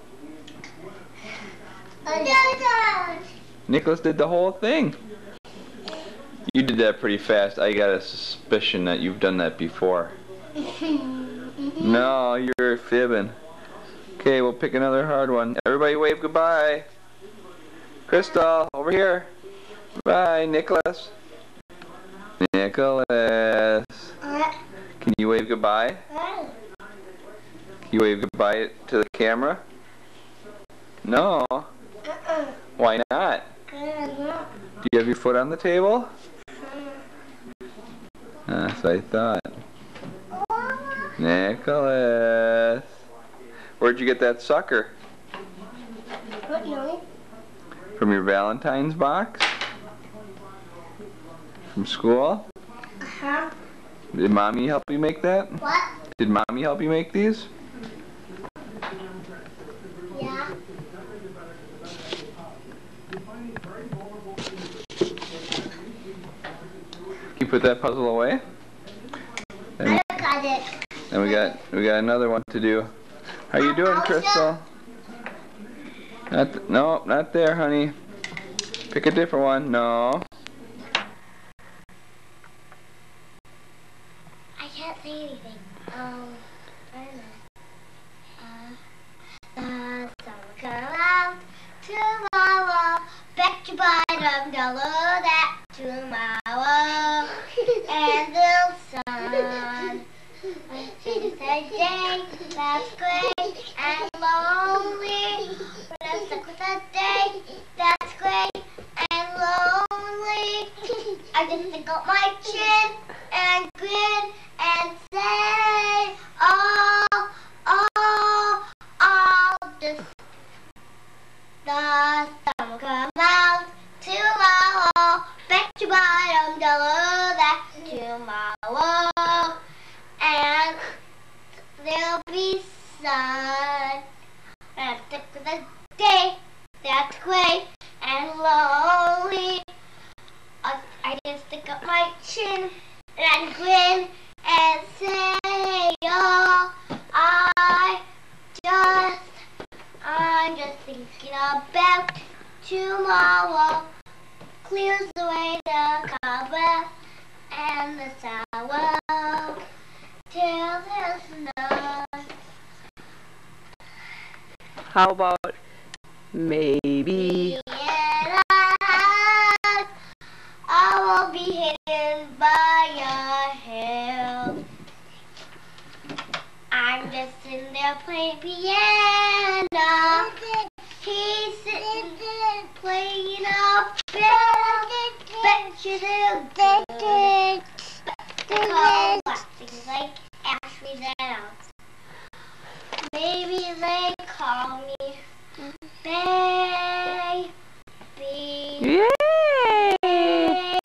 Speaker 12: Nicholas did the whole thing. You did that pretty fast. I got a suspicion that you've done that before. No, you're fibbing. Okay, we'll pick another hard one. Everybody wave goodbye. Crystal, over here. Bye, Nicholas. Nicholas. Can you wave goodbye? Can you wave goodbye to the camera? No. Why not? Do you have your foot on the table? That's what I thought. Nicholas. Where'd you get that sucker? From your Valentine's box? From school?
Speaker 7: Uh-huh.
Speaker 12: Did Mommy help you make that?
Speaker 7: What?
Speaker 12: Did Mommy help you make these?
Speaker 7: Yeah.
Speaker 12: You put that puzzle away? And,
Speaker 7: I got it.
Speaker 12: and we got we got another one to do. How you doing, Crystal? Not th no, not there, honey. Pick a different one. No.
Speaker 7: I can't say anything. Um, I don't know. Uh, the sun will come out tomorrow. bottom dollar that tomorrow and the sun. It's a day that's great and lonely. Let's look at the day that's great and lonely. I just stick up my chin and grin and say, oh, oh, I'll just the sun will come out tomorrow. Bet your bottom dollar that tomorrow and there'll be sun. And stick with the day that's great and lonely. I, I just stick up my chin and grin and say, oh, I just, I'm just thinking about tomorrow. Clears away the cobweb and the sorrow till there's none.
Speaker 3: How about maybe?
Speaker 7: I will be hidden by a hill. I'm just sitting there playing piano. He's sitting there playing a piano. Bet you they'll get call things like Ashley Downs. Maybe they call me baby.
Speaker 3: Yay!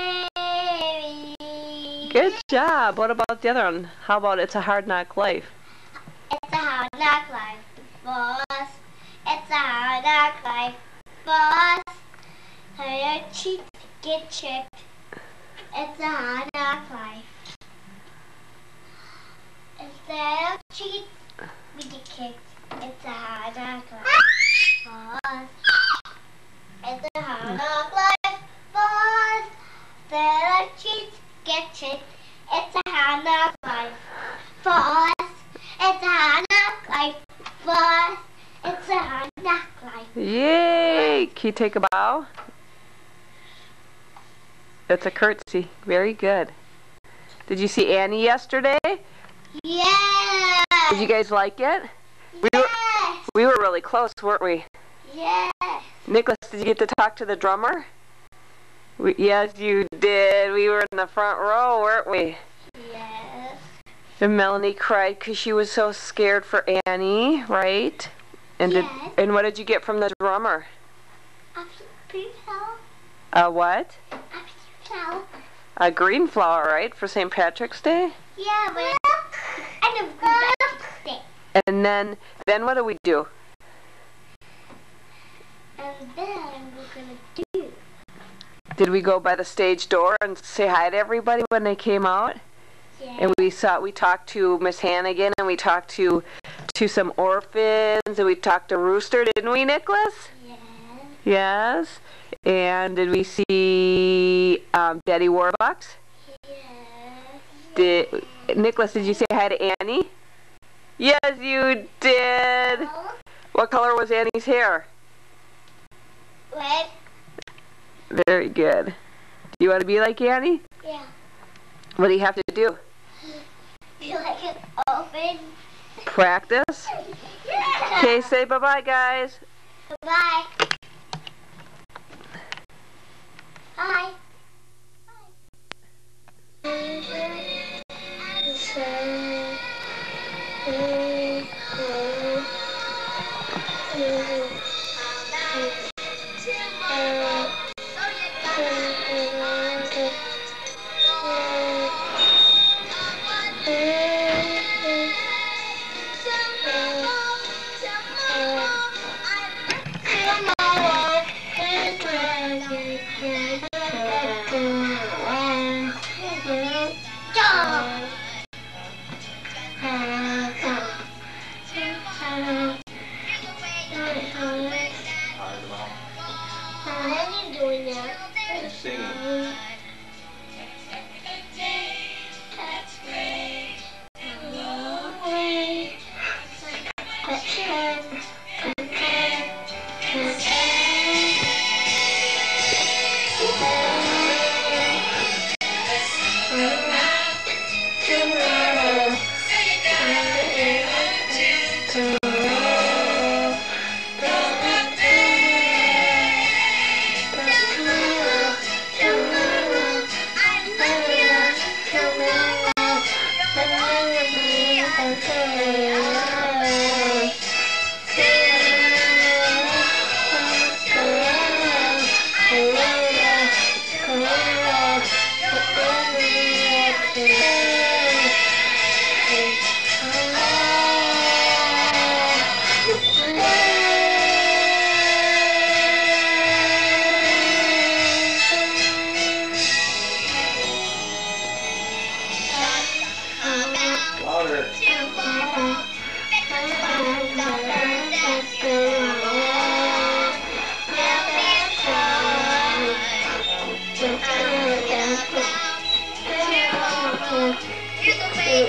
Speaker 3: Good job. What about the other one? How about It's a Hard Knock Life?
Speaker 7: It's a hard knock life for us. It's a hard knock life for us. Her cheeks get chipped. It's a hard knock life. Instead of cheeks, we get kicked. It's a hard knock life for us. It's a hard knock life for us. Instead of cheeks, get chipped. It's a hard knock life for us. It's a hard knock life for us. It's a hard knock life.
Speaker 3: Yay! Can you take a bow? It's a curtsy. Very good. Did you see Annie yesterday?
Speaker 7: Yes.
Speaker 3: Did you guys like it? We
Speaker 7: Yes.
Speaker 3: were, we were really close, weren't we?
Speaker 7: Yes.
Speaker 3: Nicholas, did you get to talk to the drummer? We, yes, you did. We were in the front row, weren't we?
Speaker 7: Yes.
Speaker 3: And Melanie cried because she was so scared for Annie, right? And
Speaker 7: Yes.
Speaker 3: did, and what did you get from the drummer?
Speaker 7: A pink flower.
Speaker 3: A what?
Speaker 7: A pink flower.
Speaker 3: A green flower, right? For Saint Patrick's Day?
Speaker 7: Yeah, but I never grew back stick.
Speaker 3: And then, then what do we do?
Speaker 7: And then we're gonna do.
Speaker 3: Did we go by the stage door and say hi to everybody when they came out?
Speaker 7: Yeah.
Speaker 3: And we saw, we talked to Miss Hannigan, and we talked to to some orphans, and we talked to Rooster, didn't we, Nicholas?
Speaker 7: Yes.
Speaker 3: Yes. And did we see um, Betty Warbucks?
Speaker 7: Yes.
Speaker 3: Did Nicholas? Did you say hi to Annie? Yes, you did.
Speaker 7: Oh.
Speaker 3: What color was Annie's hair?
Speaker 7: Red.
Speaker 3: Very good. Do you want to be like Annie?
Speaker 7: Yeah.
Speaker 3: What do you have to do?
Speaker 7: Be like an orphan.
Speaker 3: Practice. Okay, say bye-bye, guys.
Speaker 7: Bye. Hi.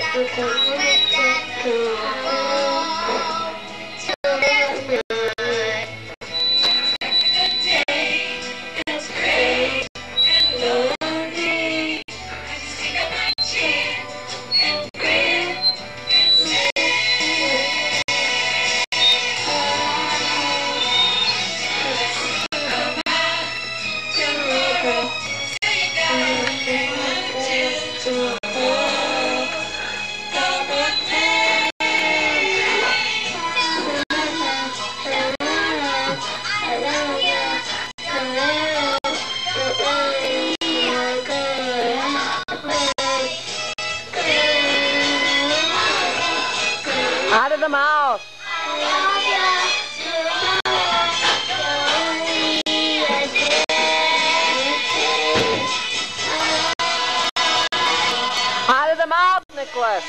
Speaker 3: Out of the mouth. Out of the mouth, Nicholas.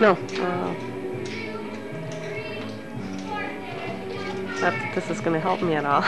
Speaker 3: No. Uh, not that this is going to help me at all.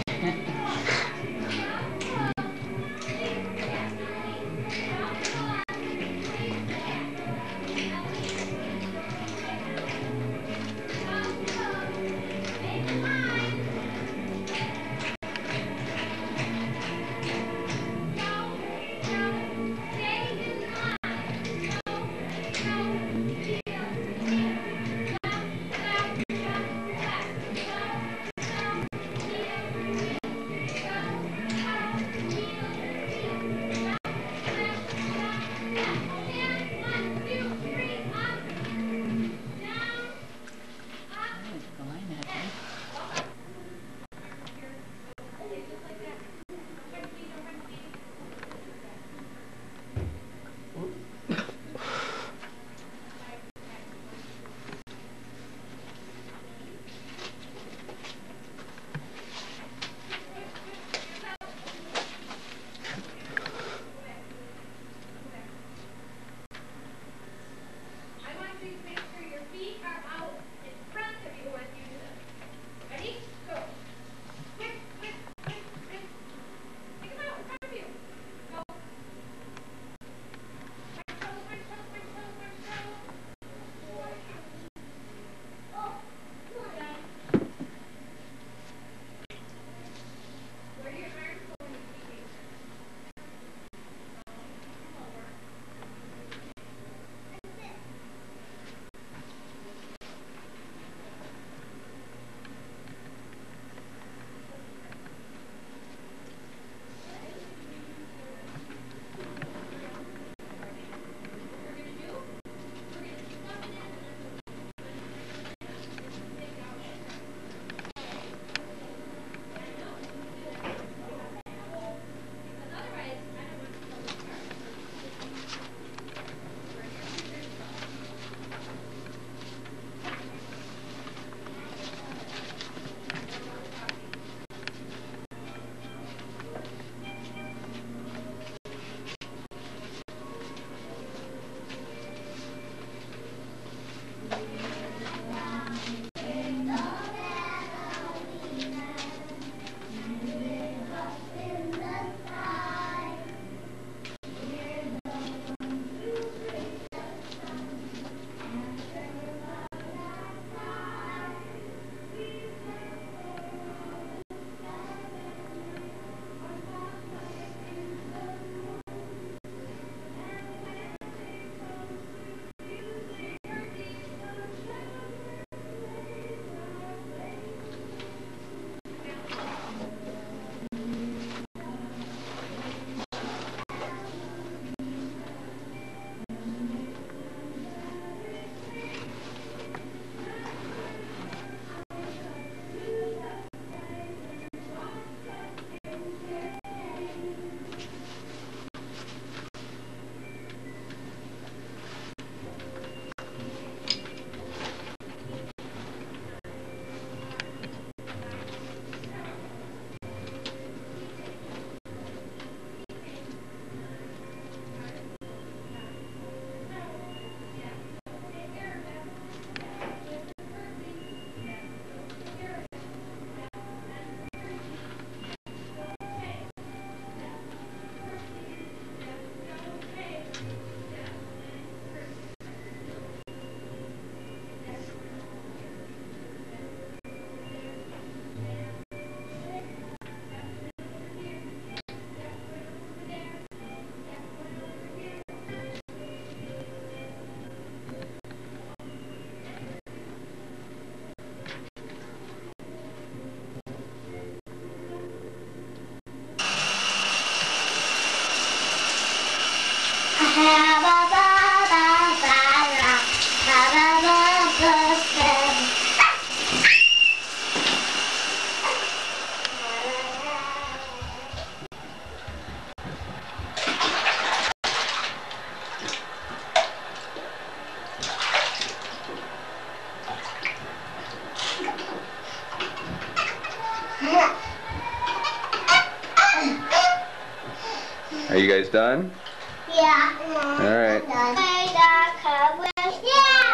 Speaker 12: Are you guys done?
Speaker 7: Yeah.
Speaker 12: All right.
Speaker 7: Yeah.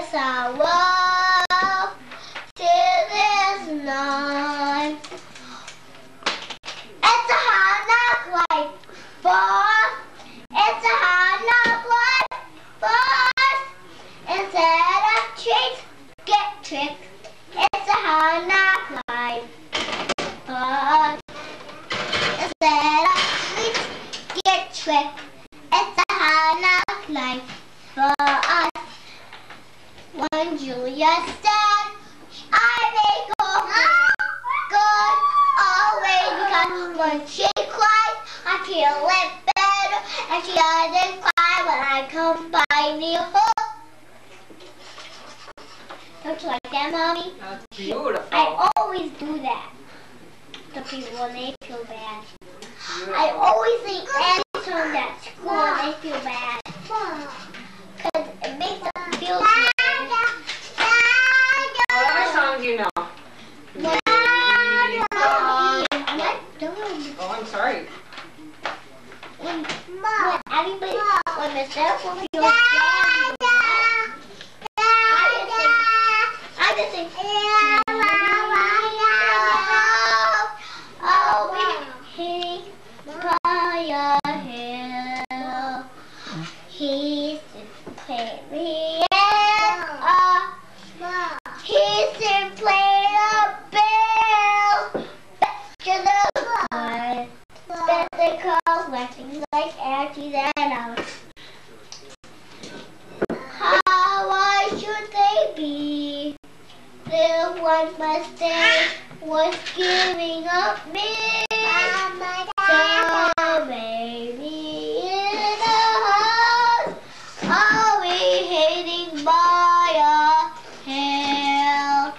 Speaker 7: Yes, I will. Till there's none. It's a hard knock life, boss. It's a hard knock life, boss. Instead of tricks, get tricked. It's a hard knock life, boss. Instead of tricks, get tricked. It's a hard knock life for us. When Julia said, I make all good always, because when she cries, I feel it better, and she doesn't cry when I come by near her. Don't you like that, Mommy?
Speaker 2: That's beautiful.
Speaker 7: I always do that to people when they feel bad. I always think anytime at school when they feel bad. Because it makes them feel good.
Speaker 2: What other song do you know?
Speaker 7: When, I'm not done.
Speaker 2: Oh, I'm sorry.
Speaker 7: When, when everybody, when the circle feels bad, I just think, I just think, oh, we hang by a hill. He's playing a, he's playing a bill. Back to the car. Bet they call laughing like Archie and out. How why should they be? The one mistake was giving up me. So maybe in the house, are we hating by a hill?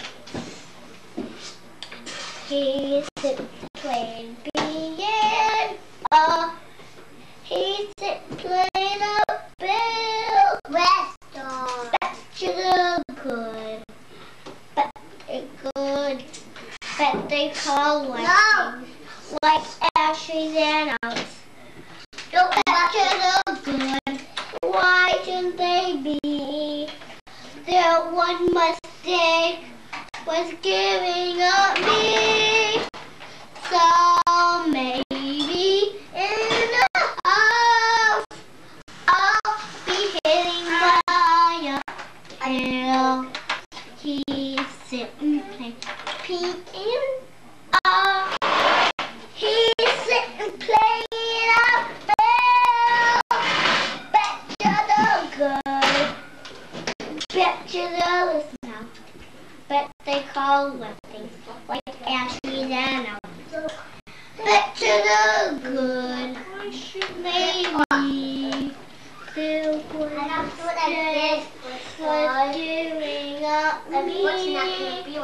Speaker 7: He's playing being a, he's playing a bill. Restaurant. Back to the good. Back to good. Bet they call laughing like ashes and outs. Back to the good. Why shouldn't they be? Their one mistake was giving up me. So maybe in the house I'll be hitting by a hill. He's sitting playing peeing up. He's sitting playing a bill. Bet you the good. Bet you the listen now. Bet they call lefties like Ashley and out. Bet to the good. Maybe the one that was giving up me.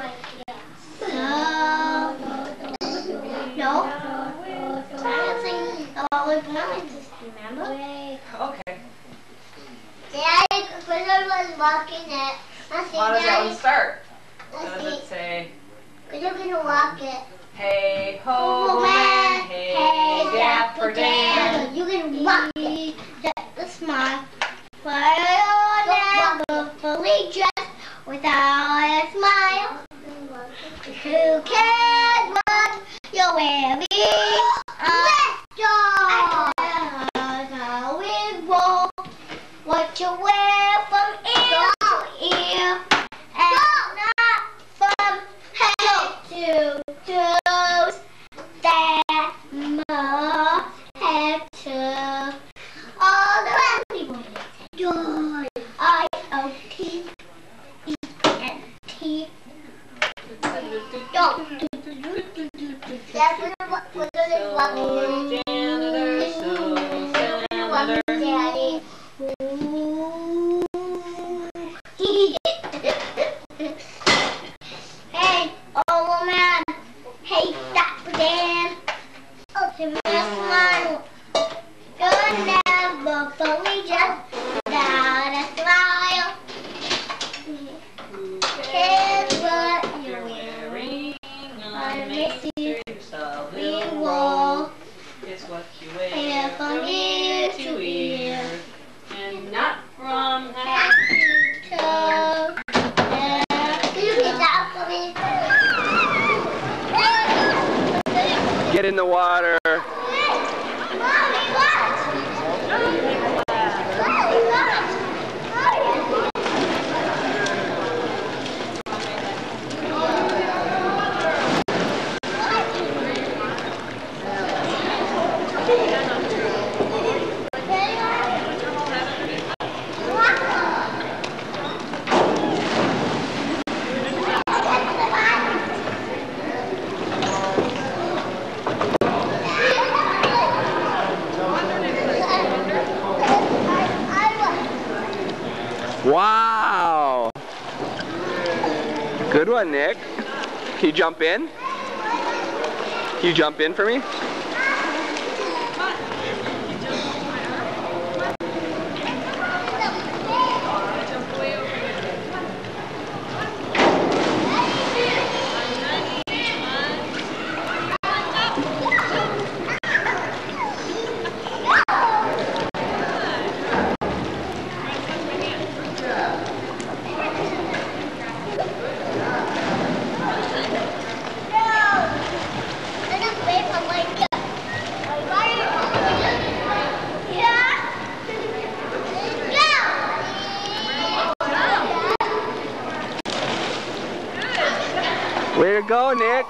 Speaker 7: So, no. I'm not singing all the moments, remember?
Speaker 2: Okay.
Speaker 7: Daddy, when I was walking it, I see
Speaker 2: How does that one start?
Speaker 7: Let's
Speaker 2: Does it say,
Speaker 7: because you're going to walk it.
Speaker 2: hey ho man, hey dapper Dan?
Speaker 7: You can walk it. The smile. Why are never fully dressed without a smile? Who cares what you're wearing? How we roll. What you wear from ear to ear. And not from head to toes. That must have to all the people. I O T E N T. Don't. That's what we're going to walk in.
Speaker 2: Janitor, so janitor.
Speaker 7: Daddy. Hey, old man. Hey, Doctor Dan. Oh, to me a smile. You'll never fully just without a smile. Here's what you're wearing. I miss you. We will.
Speaker 12: in the water. Wow! Good one, Nick. Can you jump in? Can you jump in for me? Way to go, Nick.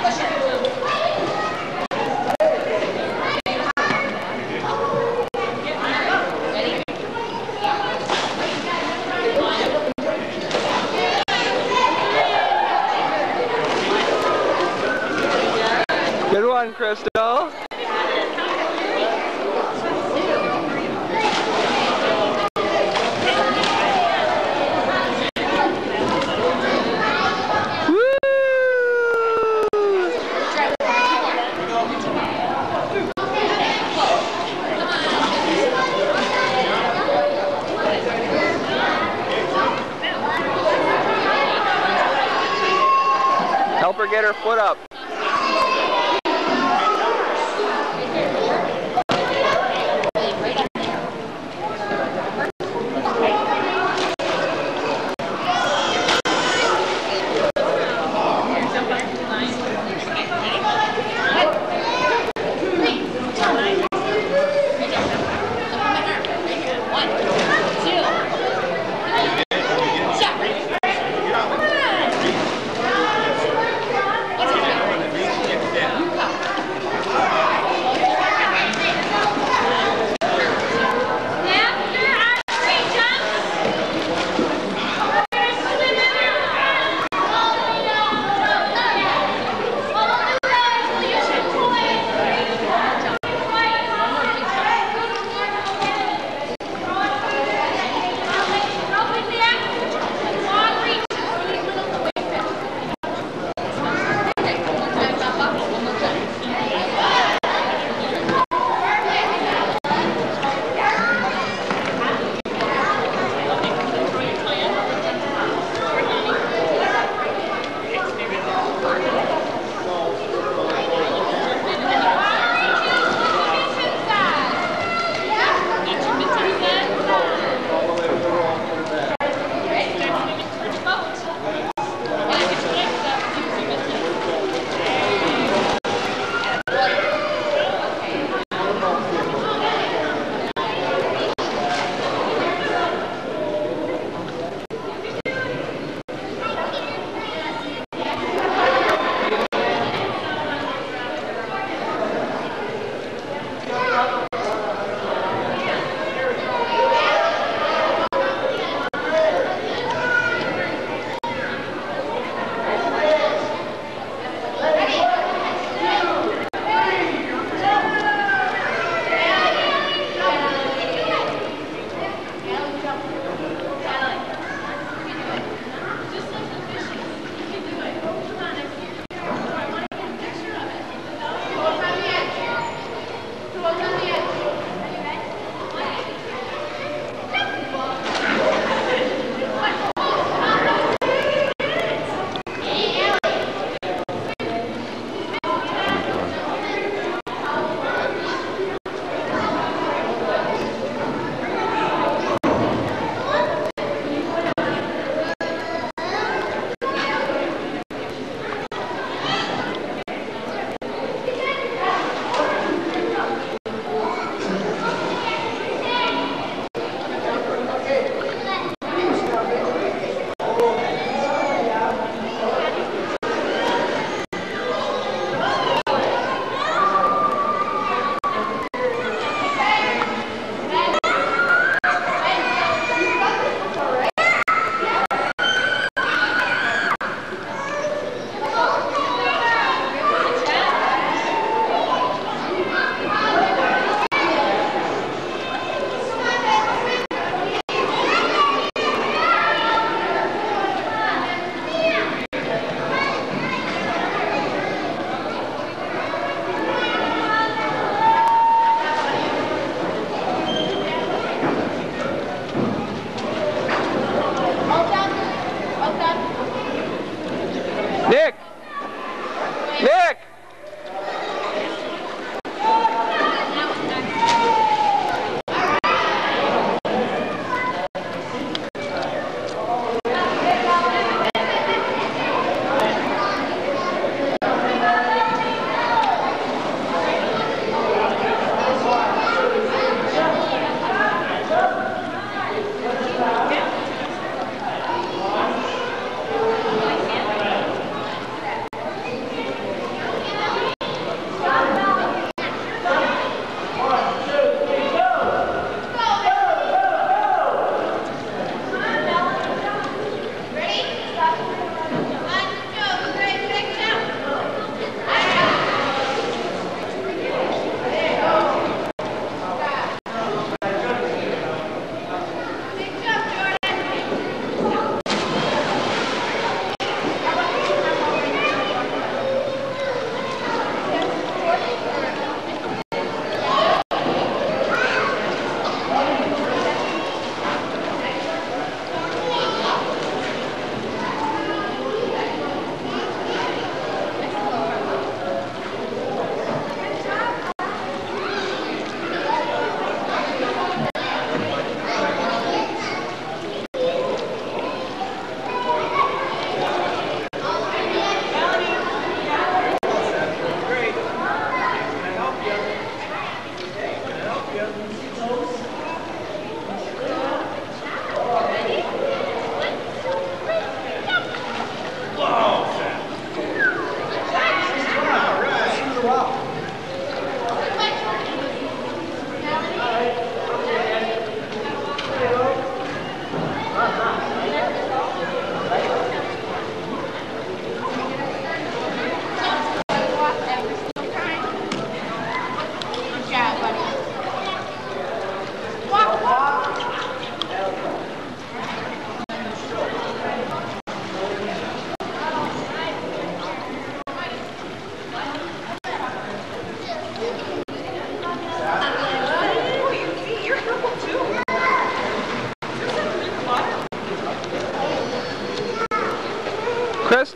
Speaker 12: Good one, Crystal. Help her get her foot up. Nick! Nick!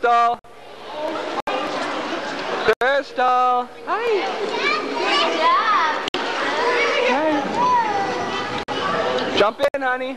Speaker 12: Crystal. Crystal. Hi. Hi. Jump in, honey.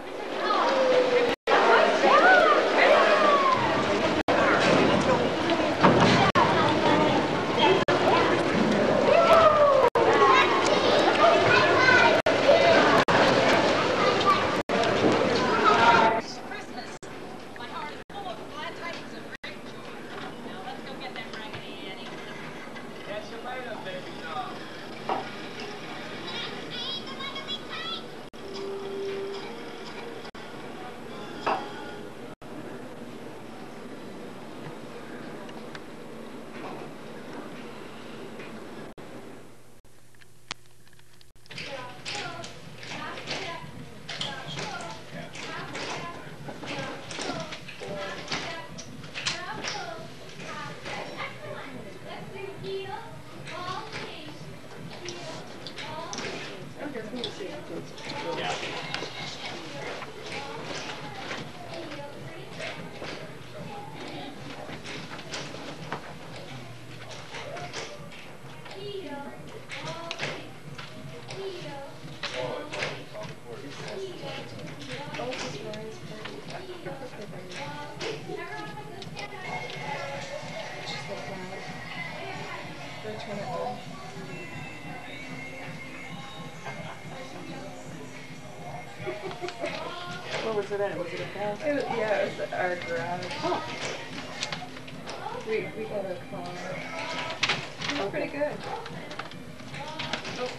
Speaker 2: What was it in? Was it a house? It was, yeah, it was our garage. Oh. We, we got a car. It was pretty good. Oh.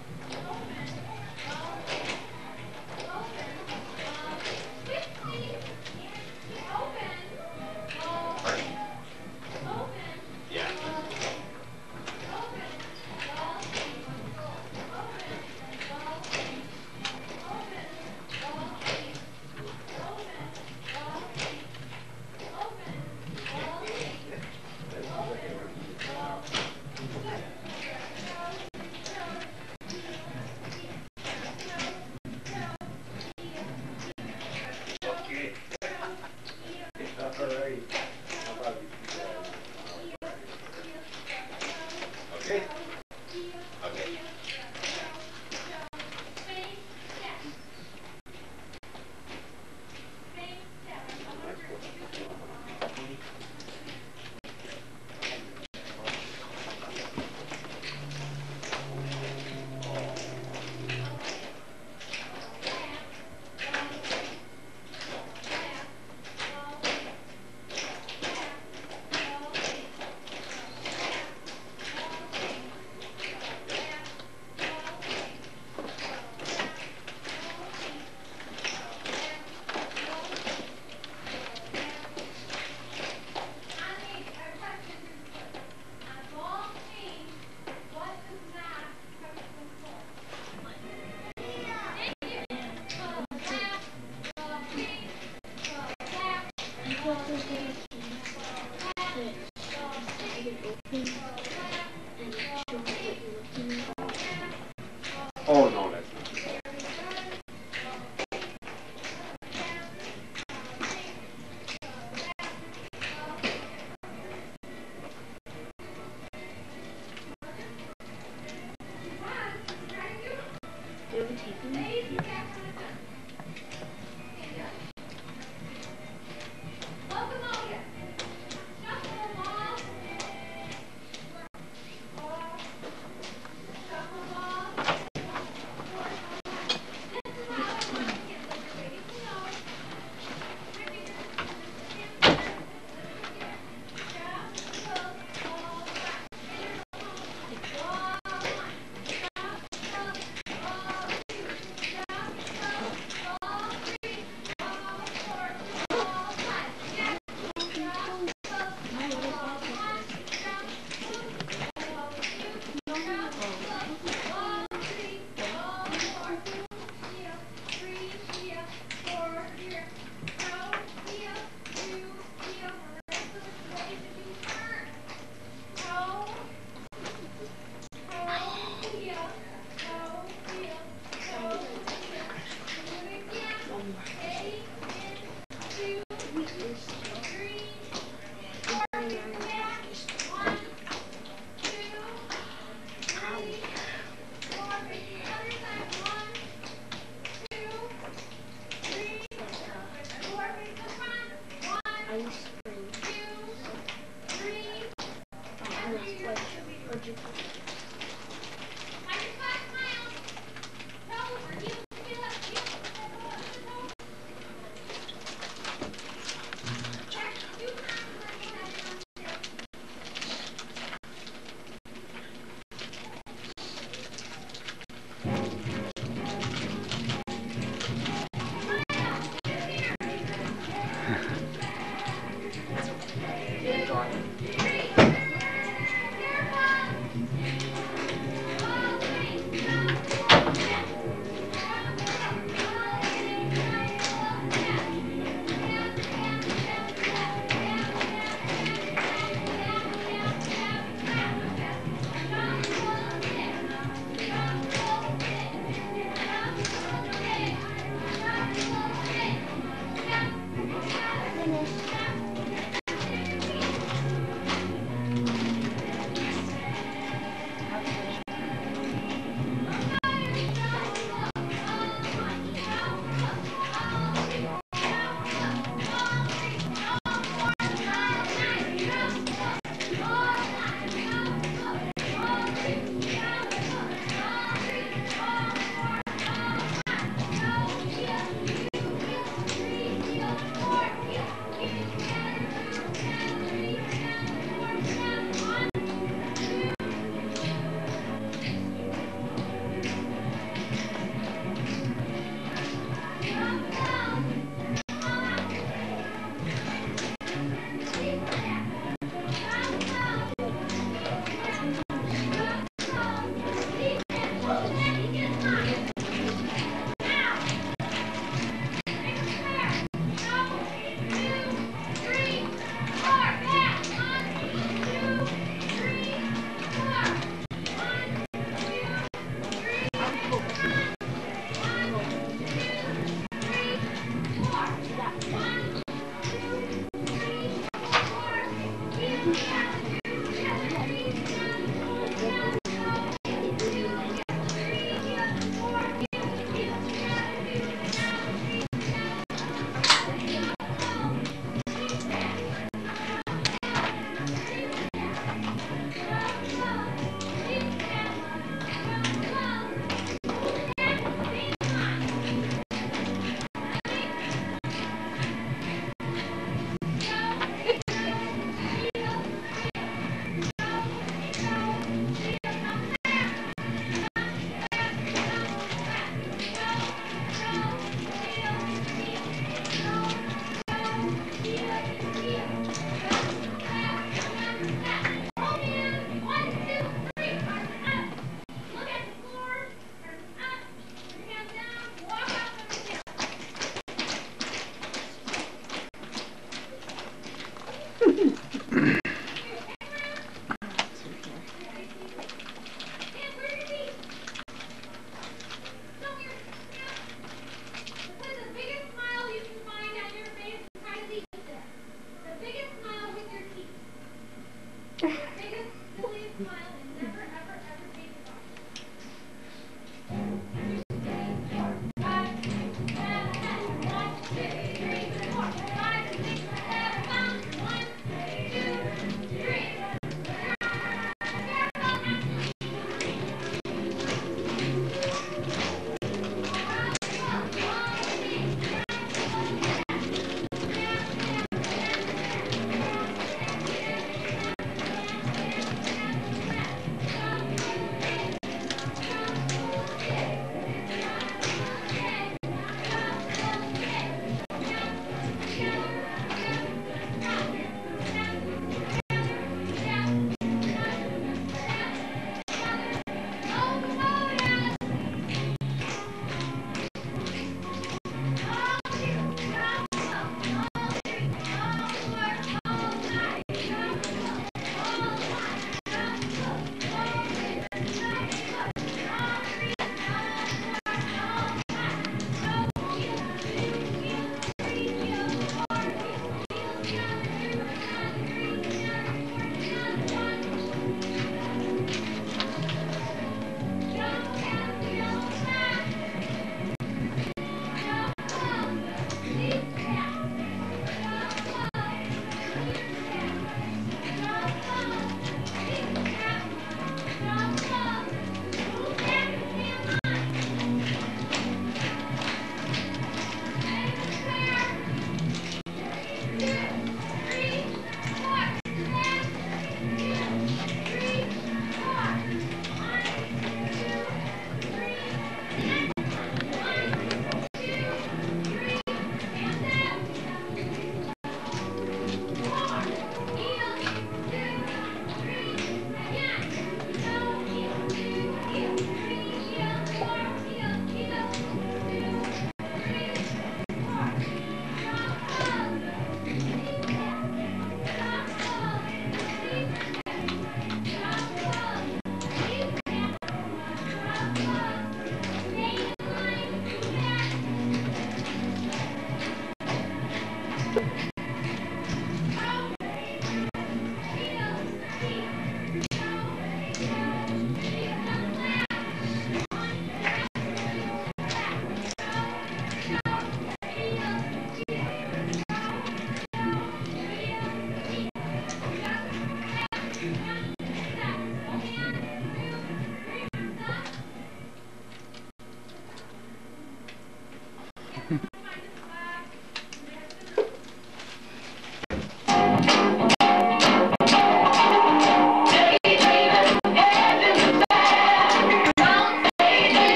Speaker 6: Oh, no, that's not true.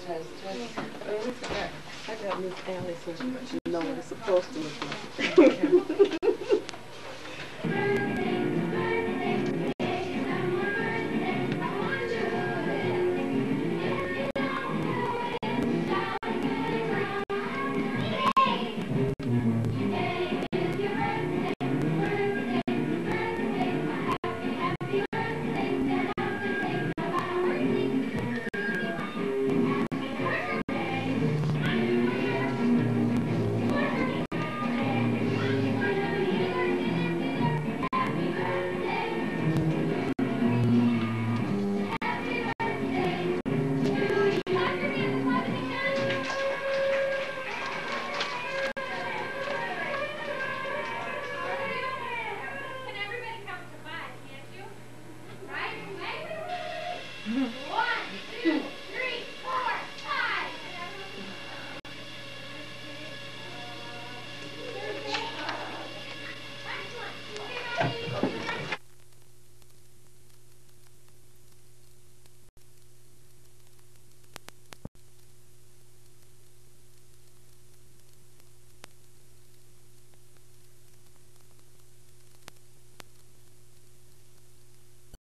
Speaker 14: Just, just. Oh, we forgot. I got Miss Alice so she, she know what it's supposed to look like.
Speaker 5: Mm-hmm.